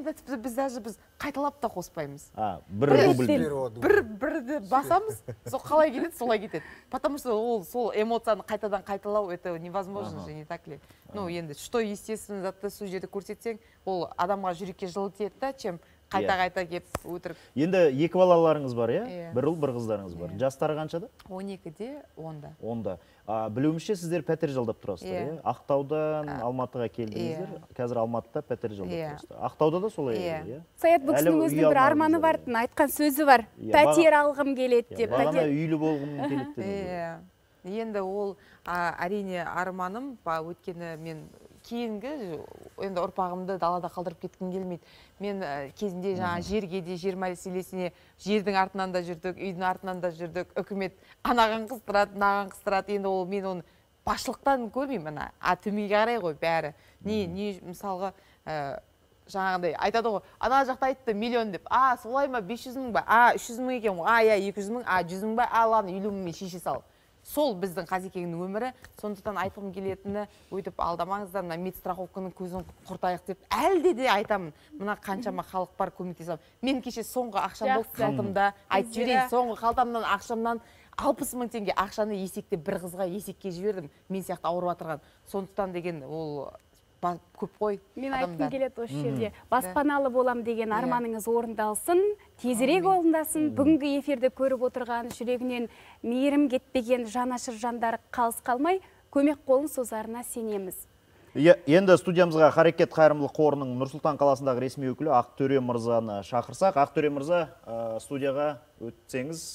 Біз қайталап та қоспаймыз. Бір дубль. Бірді басамыз, сол қалай кетеді, солай кетеді. Потому что сол эмоцияны қайтадан қайталау, это невозможно же, не так ли? Ну, енді, что естественно затты сол жерді көрсетсең, ол адамға жүрекке жылы тиеді да, чем қайта-қайта кеп өтірік. Енді 2 балаларыңыз бар, иә? Бір ұл, бір қыздарыңыз бар. Жастары қаншада? 12-де, 10-да. 10-да. Білуімше сіздер пәтер жалдап тұрасыздар, иә? Ақтаудан Алматыға келдіңіздер. Қазір Алматыда пәтер жалдап тұрасыздар. Ақтауда да солай, иә? Саят бұл кісінің өзінің бір арманы бар, айтқан сөзі бар. Пәтер алғым келеді деп. Бағана үйлі болғым келеді деп. Енді ол әрине арманым, өткені мен кейінгі енді ұрпағымды далада қалдырып кеткім келмейді. Мен кезінде жаңа жерге де, жер мәселесіне жердің артынан да жүрдік, үйдің артынан да жүрдік. Үкімет анаған қыстырады, мынаған қыстырады. Енді ол мен оны басшылықтан көрмеймін, төменге қарай ғой бәрі. Не мысалға жаңағындай айтады ғой, ана жақта айтты миллион деп. Солай ма, 500 мың ба? 300 мың екен ғой. 200 мың, 100 мың ба? Ладно, 50 мың мен шеше сал. Сол біздің Қазекеңнің өмірі. Сондықтан айтқым келетіні, өйтіп алдамаңыздар, мына медстраховканың көзін құртайық деп әлде де айтамын. Мына қаншама халық бар көмектесем. Мен кеше соңғы ақшам болды қалтамда, айтып жіберейін, соңғы қалтамнан ақшамнан 60 мың теңге ақшаны есекте бір қызға есекке жібердім. Мен сияқты ауырып жатырған. Сондықтан деген ол көп қой. Мен айтқым келеді осы жерде. Баспаналы болам деген арманыңыз орындалсын, тезірек орындасын. Бүгінгі эфирді көріп отырған жүрегінен мейірім кетпеген жанашыр жандар қалыс қалмай, көмек қолын созарына сенеміз. Енді студиямызға Харекет қайырымдылық қорының Нұр-Сұлтан қаласындағы ресми өкілі Ақтөре мырзаны шақырсақ. Ақтөре мырза, студияға өтсеңіз,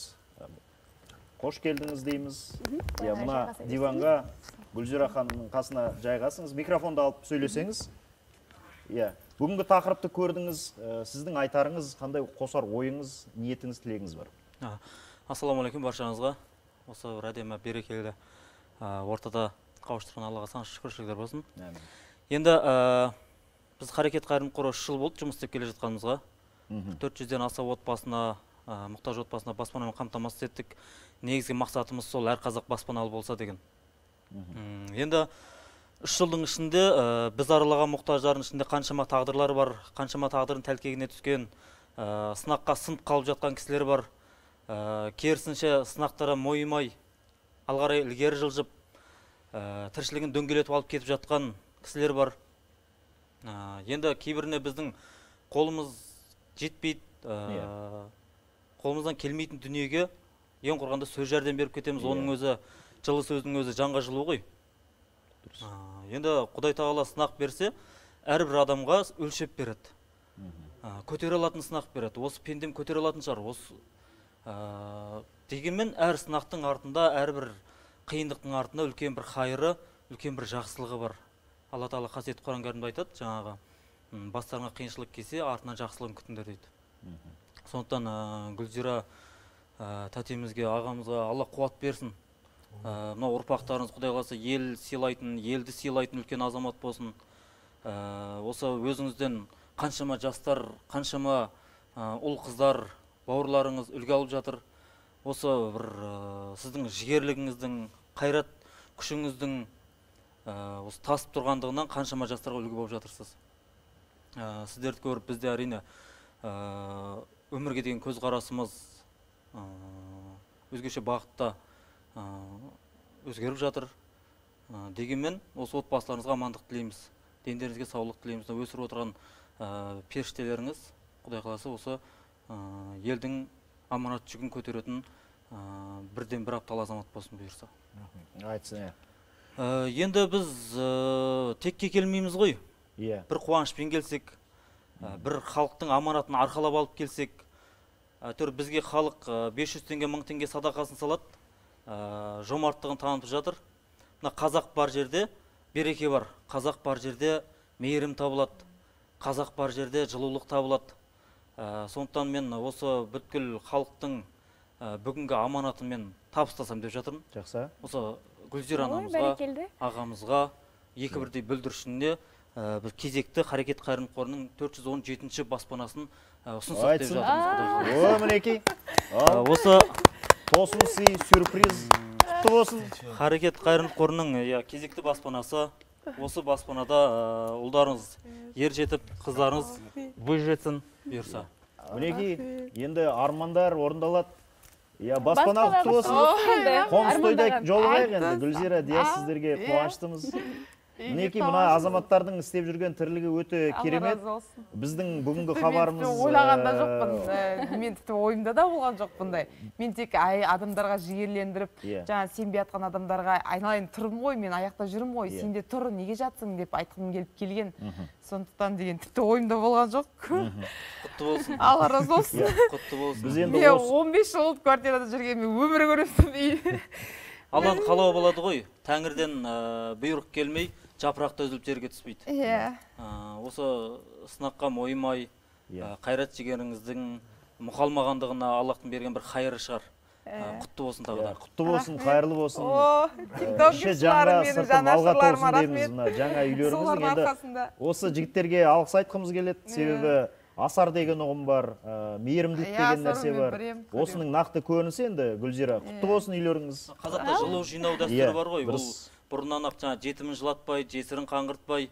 қош келдіңіз дейміз. Мына диванға Гүлзира ханымның қасына жайғасыңыз, микрофонды алып сөйлесеңіз. Бүгінгі тақырыпты көрдіңіз, сіздің айтарыңыз, қандай қосар ойыңыз, ниетіңіз, тілегіңіз бар? Ассаламу алейкум баршаңызға. осы бір әдемі берекелі ортада қауыштырған Аллаға сан шүкіршіліктер болсын. Енді біз Харекет қайырымдылық қоры 3 жыл болды жұмыс істеп келе жатқанымызға. 400-ден аса отбасына, мұқтаж отбасына баспанамен қамтамасыз еттік. Негізгі мақсатымыз сол әр қазақ баспаналы болса деген. Енді 3 жылдың ішінде біз аралаған мұқтаждардың ішінде қаншама тағдырлар бар, қаншама тағдырын тәлкегіне түскен, сынаққа сынып қалып жатқан кісілер бар. Керісінше сынақтары мойымай, алғарай ілгері жылжып, тіршілігін дөңгелетіп алып кетіп жатқан кісілер бар. Енді кейбіріне біздің қолымыз жетпейді, қолымыздан келмейтін дүниеге ең құрғанда сөз жәрдем беріп кетеміз. Оның өзі, жылы сөздің өзі жанға жылу ғой. Енді Құдай тағала сынақ берсе, әрбір адамға өлшеп береді. Көтере алатын сынақ береді. Осы пендем көтере алатын шығар. Дегенмен әр сынақтың артында, әрбір қиындықтың артында үлкен бір хайыры, үлкен бір жақсылығы бар. Алла Тағала қасиетті Құран кәрімде айтады, жаңағы бастарыңа қиыншылық келсе, артынан жақсылығын күтіңдер дейді. Сондықтан Гүлзира тәтемізге, ағамызға Алла қуат берсін. Мына ұрпақтарыңыз Құдай қаласа ел сыйлайтын, елді сыйлайтын үлкен азамат болсын. Осы өзіңізден қаншама жастар, қаншама ұл қыздар, бауырларыңыз үлгі алып жатыр. Осы бір сіздің жігерлігіңіздің, қайрат күшіңіздің осы тасып тұрғандығынан қаншама жастарға үлгі болып жатырсыз. Сіздерді көріп бізде әрине өмірге деген көзқарасымыз өзгеше бағытта өзгеріп жатыр. Дегенмен осы отбасыларыңызға амандық тілейміз, дендеріңізге саулық тілейміз. Өсіріп отырған періштелеріңіз Құдай қаласа осы елдің аманат жүгін көтеретін бірден бір аптал азамат болсын бұйырса. Айтсын. Енді біз текке келмейміз ғой. Бір қуанышпен келсек, бір халықтың аманатын арқалап алып келсек, бізге халық 500 теңге, 1000 теңге садақасын салады, жомарттығын танытып жатыр. Қазақ бар жерде береке бар, қазақ бар жерде мейірім табылады, қазақ бар жерде жылулық табылады. Сондықтан мен осы бүткіл халықтың бүгінгі аманатын мен табыстасам деп жатырмын. Жақсы. Осы Гүлзира анамызға, ағамызға, екі бірдей бүлдіршініне біз кезекті Харекет қайырымдылық қорының 417-ші баспанасын ұсынсақ деп жатырмыз. Мінекей. Осы тосын сый, сюрприз құтты болсын. Харекет қайырымдылық қорының кезекті баспанасы. Осы баспанада ұлдарыңыз ер жетіп, қыздарыңыз бой жетсін бұйырса. Мінекей, енді армандар орындалады. Баспана құтты болсын. Қоныстойда жолығайық енді. Гүлзира, Диас, сіздерге қуаныштымыз. Мінекей, мына азаматтардың істеп жүрген тірлігі өте керемет. Біздің бүгінгі хабарымыз... Мен ойлағанда жоқпын, мен тіпті ойымда да болған жоқ бұндай. Мен тек адамдарға жігерлендіріп, жаңа сенбей атқан адамдарға айналайын тұрмын ғой, мен аяқта жүрмін ғой, сен де тұр, неге жатсың деп айтқым келіп келген. Сондықтан деген тіпті ойымда болған жоқ. Құтты болсын. Алла разы болсын. Құтты болсын. Мен 15 жыл болып квартирада жүрген, мен өмірі көресім. Алланың қалауы болады ғой, тәңірден бұйрық келмей, жапырақты үзіліп жерге түспейді. Осы сынаққа мойымай, қайрат жігеріңіздің мұқалмағандығына Аллахтың берген бір қайыры шығар. Құтты болсын тағы да. Құтты болсын, қайырлы болсын. Тиктокершілер, менің жанашырларыма рахмет. Жаңа үйлеріңіздің енді осы жігіттерге алғыс айтқымыз келеді. Себебі асар деген ұғым бар, мейірімділік деген нәрсе бар. Осының нақты көрінісі енді Гүлзира. Құтты болсын үйлеріңіз. Қазақта жылу жинау дәстүрі бар ғой. Бұл бұрыннан ақ жетімін жылатпай, жесірін қаңғыртпай,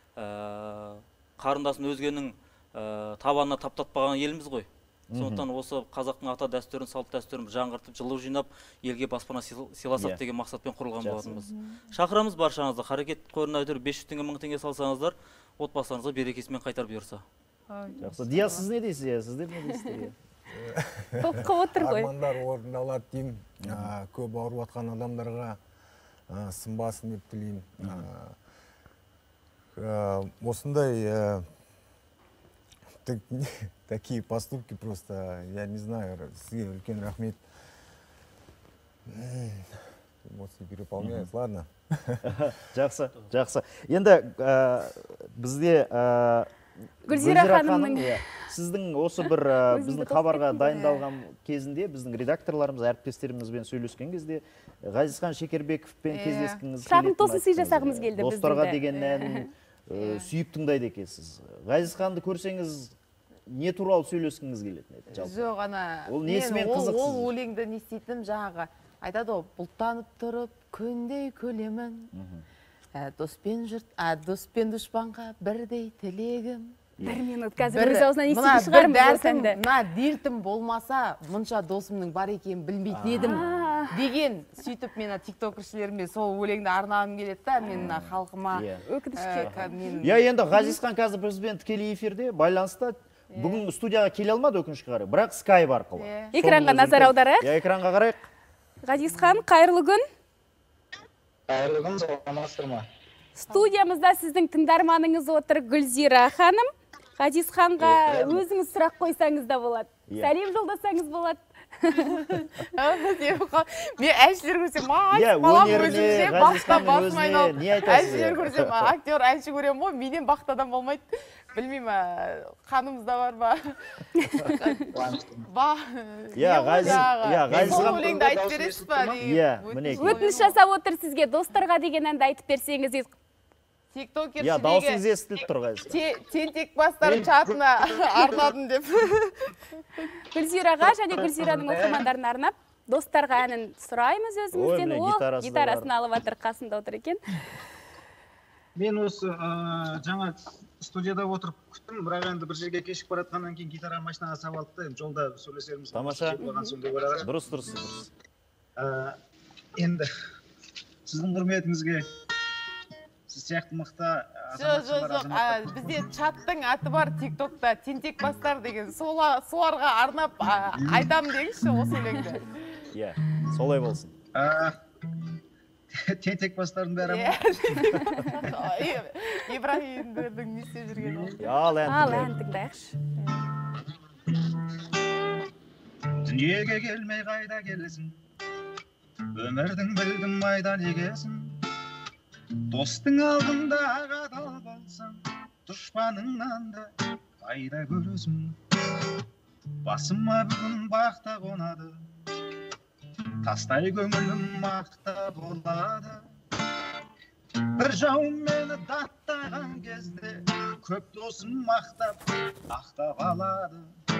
қарындасын өзгенің табанына таптатпаған еліміз ғой. Сондықтан осы қазақтың ата дәстүрін, салт дәстүрін жаңғыртып, жылу жинап, елге баспана сыйласақ деген мақсатпен құрылған болатынбыз. Шақырамыз баршаңызды. Харекет қорына 500 теңге, 1000 теңге салсаңыздар, отбасыларыңызға берекесімен қайтарып бұйырса. Жақсы. Диас, сіз не дейсіз? Сіздер не дейсіздер? Тоққа отыр ғой. Армандар орындалады деймін. Көп ауырып жатқан адамдарға сынбасын деп тілеймін. Осындай такие поступки просто, я не знаю, сізге үлкен рахмет. Эмоции переполняют, ладно. Жақсы, жақсы. Енді бізде Гүлзира ханымның сіздің осы бір біздің хабарға дайындалған кезінде біздің редакторларымыз, әріптестерімізбен сөйлескен кезде Ғазизхан Шекербековпен кездескіңіз келеді. Шағын тосын сый жасағымыз келді біздің. Достарға деген әнін сүйіп тыңдайды екенсіз. Ғазизханды көрсеңіз не туралы сөйлескіңіз келеді? Жоқ, ана ол несімен қызықсыз? Ол өлеңді не істейтінім жаңағы айтады ғой, бұлттанып тұрып күндей көлемін. Доспен дұшпанға бірдей тілегім. Бір минут, қазір өз аузынан естетін шығармыз осынды. Мына дертім болмаса, мұнша досымның бар екенін білмейтін едім деген, сөйтіп мен тиктокершілеріме сол өлеңді арнағым келеді да, мен халқыма. Өкінішке. Енді Ғазизхан қазір бізбен тікелей эфирде байланыста. Бүгін студияға келе алмады өкінішке қарай, бірақ скайп арқылы. Экранға назар аударайық. Экранға қарайық. Ғазизхан, қайырлы күн. Қайырлы күн, саламатсыздар ма? Студиямызда сіздің тыңдарманыңыз отыр Гүлзира ханым. Ғазизханға өзіңіз сұрақ қойсаңыз да болады. Сәлем жолдасаңыз болады. Мен әншілер көрсем, балам өзімше бақта басым айналып. Әншілер көрсем, актер әнші көрем ғой, менен бақтадан болмайды. Білмейм, қанымызда бар ба? Сол өлеңді айтып бересіз ба? Өтініш жасап отыр сізге, достарға деген әнді айтып берсеңіз. Тиктокерші даусыңыз естіліп тұр Ғазизхан. Тентек бастарын чатына арнадым деп. Гүлзираға және Гүлзираның оқырмандарына арнап, достарға әнін сұраймыз өзімізден. Ол гитарасын алып жатыр, қасында отыр екен. Мен осы жаңа студияда отырып күттім, бірақ енді бір жерге кешіп баратқаннан кейін гитара машинаға салып алды да, жолда сөйлесерміз. Тамаша. Дұрыс. Енді сіздің құрметіңізге сіз сияқты мықты Жоқ, бізде чаттың аты бар тиктокта, тентек бастар деген, соларға арнап айтам деңізші осы өлеңді. Солай болсын. Тентек бастардың бәрі ма? Ибрахимдердің не істеп жүрген ол? Ал ән тыңдайықшы. Дүниеге келмей қайда келесің, өмірдің білдім майдан егесің. Достың алдында адал болсаң, дұшпаныңнан да пайда көресің. Басыма бүгін бақта қонады, тастай көңілім мақта болады. Бір жауым мені даттаған кезде, көп досым мақтап, ақтап алады.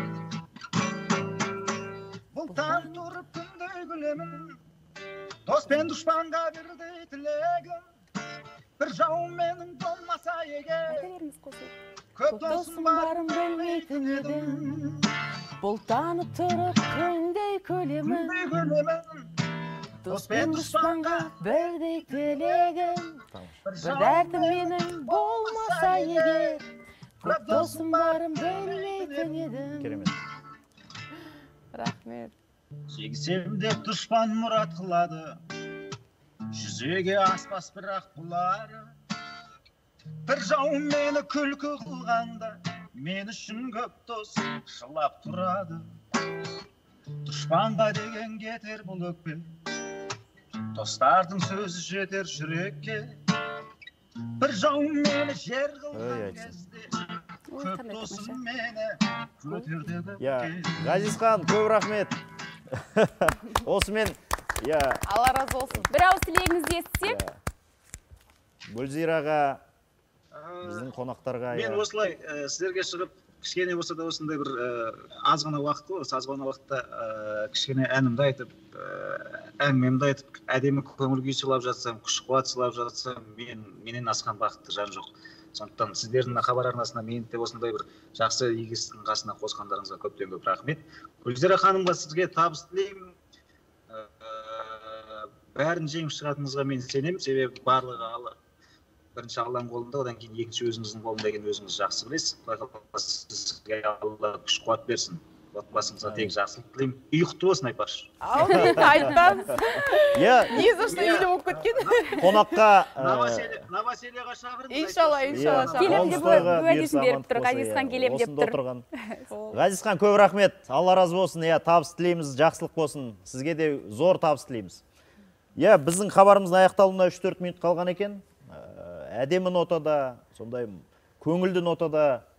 Бұлттан тұрып күндей күлемін, дос пен дұшпанға бірдей тілегім. Бір жауым менің болмаса егер, көп досым барым білмейтін едім. Бұлттанып тұрып күндей көлемін, дос пен дұшпанға бірдей тілегім. Бір дәртім менің болмаса егер, көп досым барым білмейтін едім. Керемет. Рахмет. Жеңсем деп дұшпан мұрат қылады, жүзеге аспас бірақ бұлары. Бір жауым мені күлкі қылғанда, мен үшін көп дос жылап тұрады. Дұшпанға деген кетер бұл өкпе, достардың сөзі жетер жүрекке. Бір жауым мені жер қылған кезде, көп досым мені көтерді көкке. Ғазизхан, көп рахмет. Осымен Алла разы болсын. Бір ауыз тілегіңізді естісек. Гүлзираға, біздің қонақтарға. Мен осылай сіздерге шығып, кішкене болса да осындай бір аз ғана уақыт қой, аз ғана уақытта кішкене әнімді айтып, әңгімемді айтып, әдемі көңіл күй сыйлап жатсам, күш қуат сыйлап жатсам, менен асқан бақытты жан жоқ. Сондықтан сіздердің хабар арнасына мені де осындай бір жақсы игі істің қасына қосқандарыңызға көптен көп рахмет. Гүлзира ханымға сізге табыс тілеймін. Бәрін жеңіп шығатыныңызға мен сенемін, себебі барлығы бірінші Алланың қолында, одан кейін екінші өзіңіздің қолында екенін өзіңіз жақсы білесіз. Сізге Алла күш қуат берсін. Отбасыңызға тек жақсылық тілеймін. Үй құтты болсын айтпақшы. Аумин, айтпаңыз. Не за что үйлі болып кеткен? Қонаққа новоселияға шақырыңыз. Иншалла. Келем деп уәдесін беріп тұр, Ғазизхан келем деп тұр. Ғазизхан, көп рахмет. Алла разы болсын. Табыс тілейміз, жақсылық болсын. Сізге де зор табыс тілейміз. Біздің хабарымыздың аяқталуына 3-4 минут қалған екен. Әдемі нотада, сондай көңілді нотада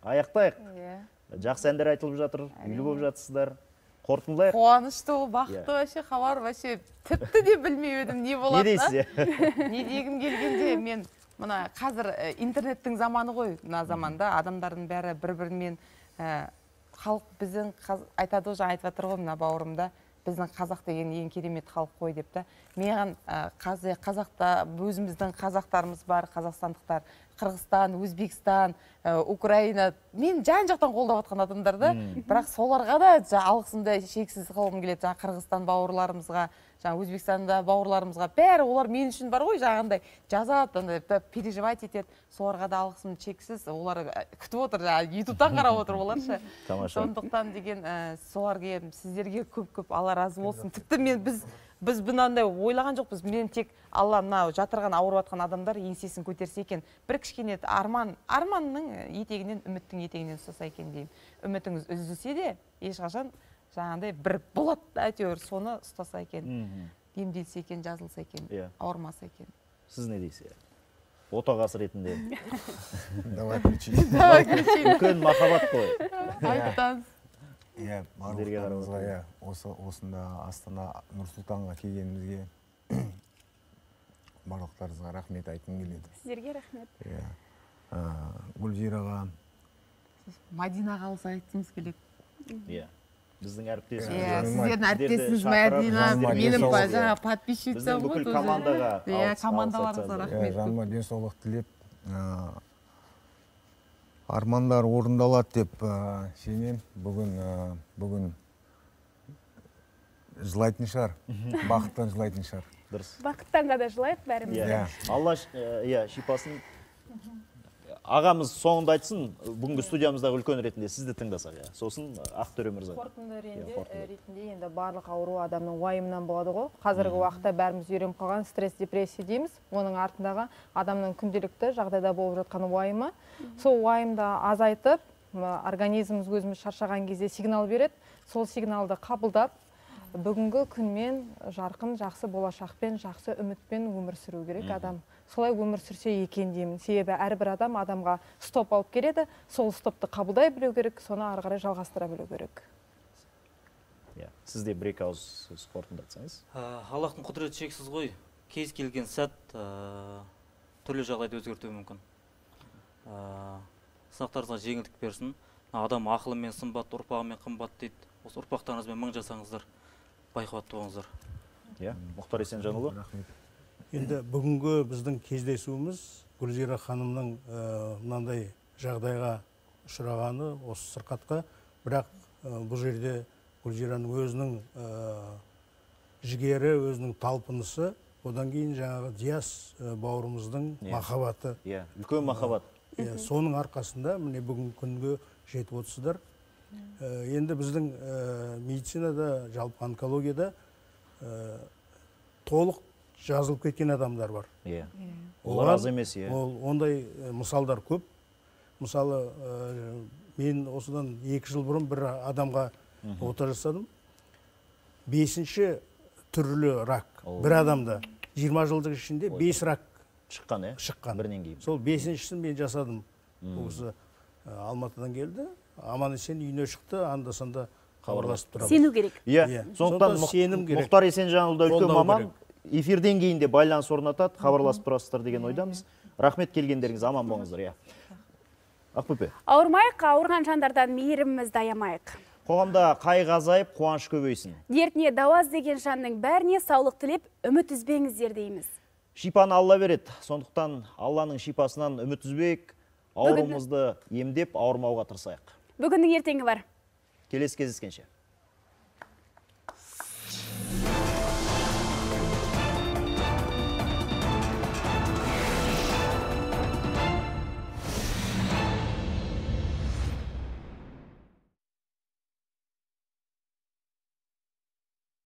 аяқтайық. Иә. Жақсы әндер айтылып жатыр, үйлі болып жатсыздар. Қорытындылайық. Қуанышты, бақытты, вообще хабар, вообще тіпті де білмей едім не болады. Не дейсіз? Не дегім келгенде мен мына қазір интернеттің заманы ғой, мына заманда адамдардың бәрі бір-бірімен халық біздің айтады ғой, жаңа айтып жатыр ғой мына бауырымда, біздің қазақ деген ең керемет халық қой деп та. Маған қазақта өзіміздің қазақтарымыз бар, қазақстандықтар, Қырғызстан, Өзбекстан, Украина, мен жан-жақтан қолдап жатқан адамдарды, бірақ соларға да алғысымды шексіз қылғым келеді. Жаңа Қырғызстан бауырларымызға, жаңа Өзбекстанда бауырларымызға, бәрі олар мен үшін бар ғой, жаңағындай жазады, переживать етеді. Соларға да алғысым шексіз, олар күтіп отыр, ютубтан қарап отыр оларша. Сондықтан деген соларға, сіздерге көп-көп Алла разы болсын. Тіпті мен біз бұнандай ойлаған жоқпыз. Мен тек Алла мына жатырған ауырып жатқан адамдар еңсесін көтерсе екен. Бір кішкене арманның етегінен, үміттің етегінен ұстаса екен деймін. Үмітіңіз үзілсе де, ешқашан жаңағындай бір болады, әйтеуір соны ұстаса екен. Емделсе екен, жазылса екен, ауырмаса екен. Сіз не дейсіз? Отағасы ретінде. Давай включи. Үлкен махаббат қой. Айттан. Иә, барлықтарыңызға, иә, осында Астана, Нұр-Сұлтанға келгенімізге барлықтарыңызға рахмет айтқым келеді. Сіздерге рахмет. Иә, Гүлзираға. Мадинаға алса айтқыңыз келеді. Иә, біздің әріптесіміз. Иә, сіздердің әріптесіңіз Мадина, менің жаңа подписчицам ғой. Біздің бүкіл командаға. Иә, командаларыңызға рахмет. Жаныма денсаулық тілеп, армандар орындалады деп сенем. Бүгін жылайтын шығар, бақыттан жылайтын шығар. Бақыттан ғада жылайық бәріміз. Алла шипасын. Ағамыз соңында айтсын, бүгінгі студиямыздағы үлкен ретінде сізді тыңдасақ. Сосын Ақтөре мырза. Қорытынды ретінде енді барлық ауру адамның уайымынан болады ғой. Қазіргі уақытта бәріміз үйреніп қалған стресс, депрессия дейміз. Оның артындағы адамның күнделікті жағдайда болып жатқан уайымы. Сол уайымды азайтып, организміміз өзіміз шаршаған кезде сигнал береді. Сол сигналды қабылдап, бүгінгі күнмен жарқын, жақсы болашақпен, жақсы үмітпен өмір сүру керек адам. Солай өмір сүрсе екен деймін. Себебі әрбір адамға стоп алып келеді. Сол стопты қабылдай білу керек, соны ары қарай жалғастыра білу керек. Сіз де бір-екі ауыз сөз қорытындатсаңыз. Аллахтың құдіреті шексіз ғой. Кез келген сәт түрлі жағдайды өзгертуі мүмкін. Сынақтарыңызға жеңілдік берсін. Адам ақылымен сымбат, ұрпағымен қымбат дейді. Осы ұрпақтарыңызбен мың жасаңыздар, байқуатты болыңыздар. Мұхтар Есенжанұлы. Енді бүгінгі біздің кездесуіміз Гүлзира ханымның мынандай жағдайға ұшырағаны осы сырқатқа, бірақ бұл жерде Гүлзираның өзінің жігері, өзінің талпынысы, одан кейін жаңағы Диас бауырымыздың махаббаты. Үлкен махаббат. Соның арқасында міне бүгінгі күнге жетіп отырсыздар. Енді біздің медицинада, жалпы онкологияда толық жазылып кеткен адамдар бар. Олар аз емес. Ондай мысалдар көп. Мысалы, мен осыдан 2 жыл бұрын бір адамға ота жасадым. 5-ші түрлі рак. Бір адамда 20 жылдық ішінде 5 рак шыққан. Бірінен кейін. Сол 5-шісін мен жасадым. Осы Алматыдан келді. Аман-есен үйіне шықты, анда-санда хабарласып тұрамыз. Сену керек. Сондықтан Мұхтар Есенжанұлы үлкен маман. Эфирден кейін де байланыс орнатады, хабарласып тұрасыздар деген ойдамыз. Рахмет, келгендеріңіз аман болыңыздар. Ақбөпе. Ауырмайық, ауырған жандардан мейірімімізді аямайық. Қоғамда қайғы азайып, қуаныш көбейсін. Дертіне дауа іздеген жанның бәріне саулық тілеп, үміт үзбеңіздер дейміз. Шипаны Алла береді. Сондықтан Алланың шипасынан үміт үзбейік, ауруымызды емдеп, ауырмауға тырысайық. Бүгіннің ертеңі бар. Келесі кездескенше.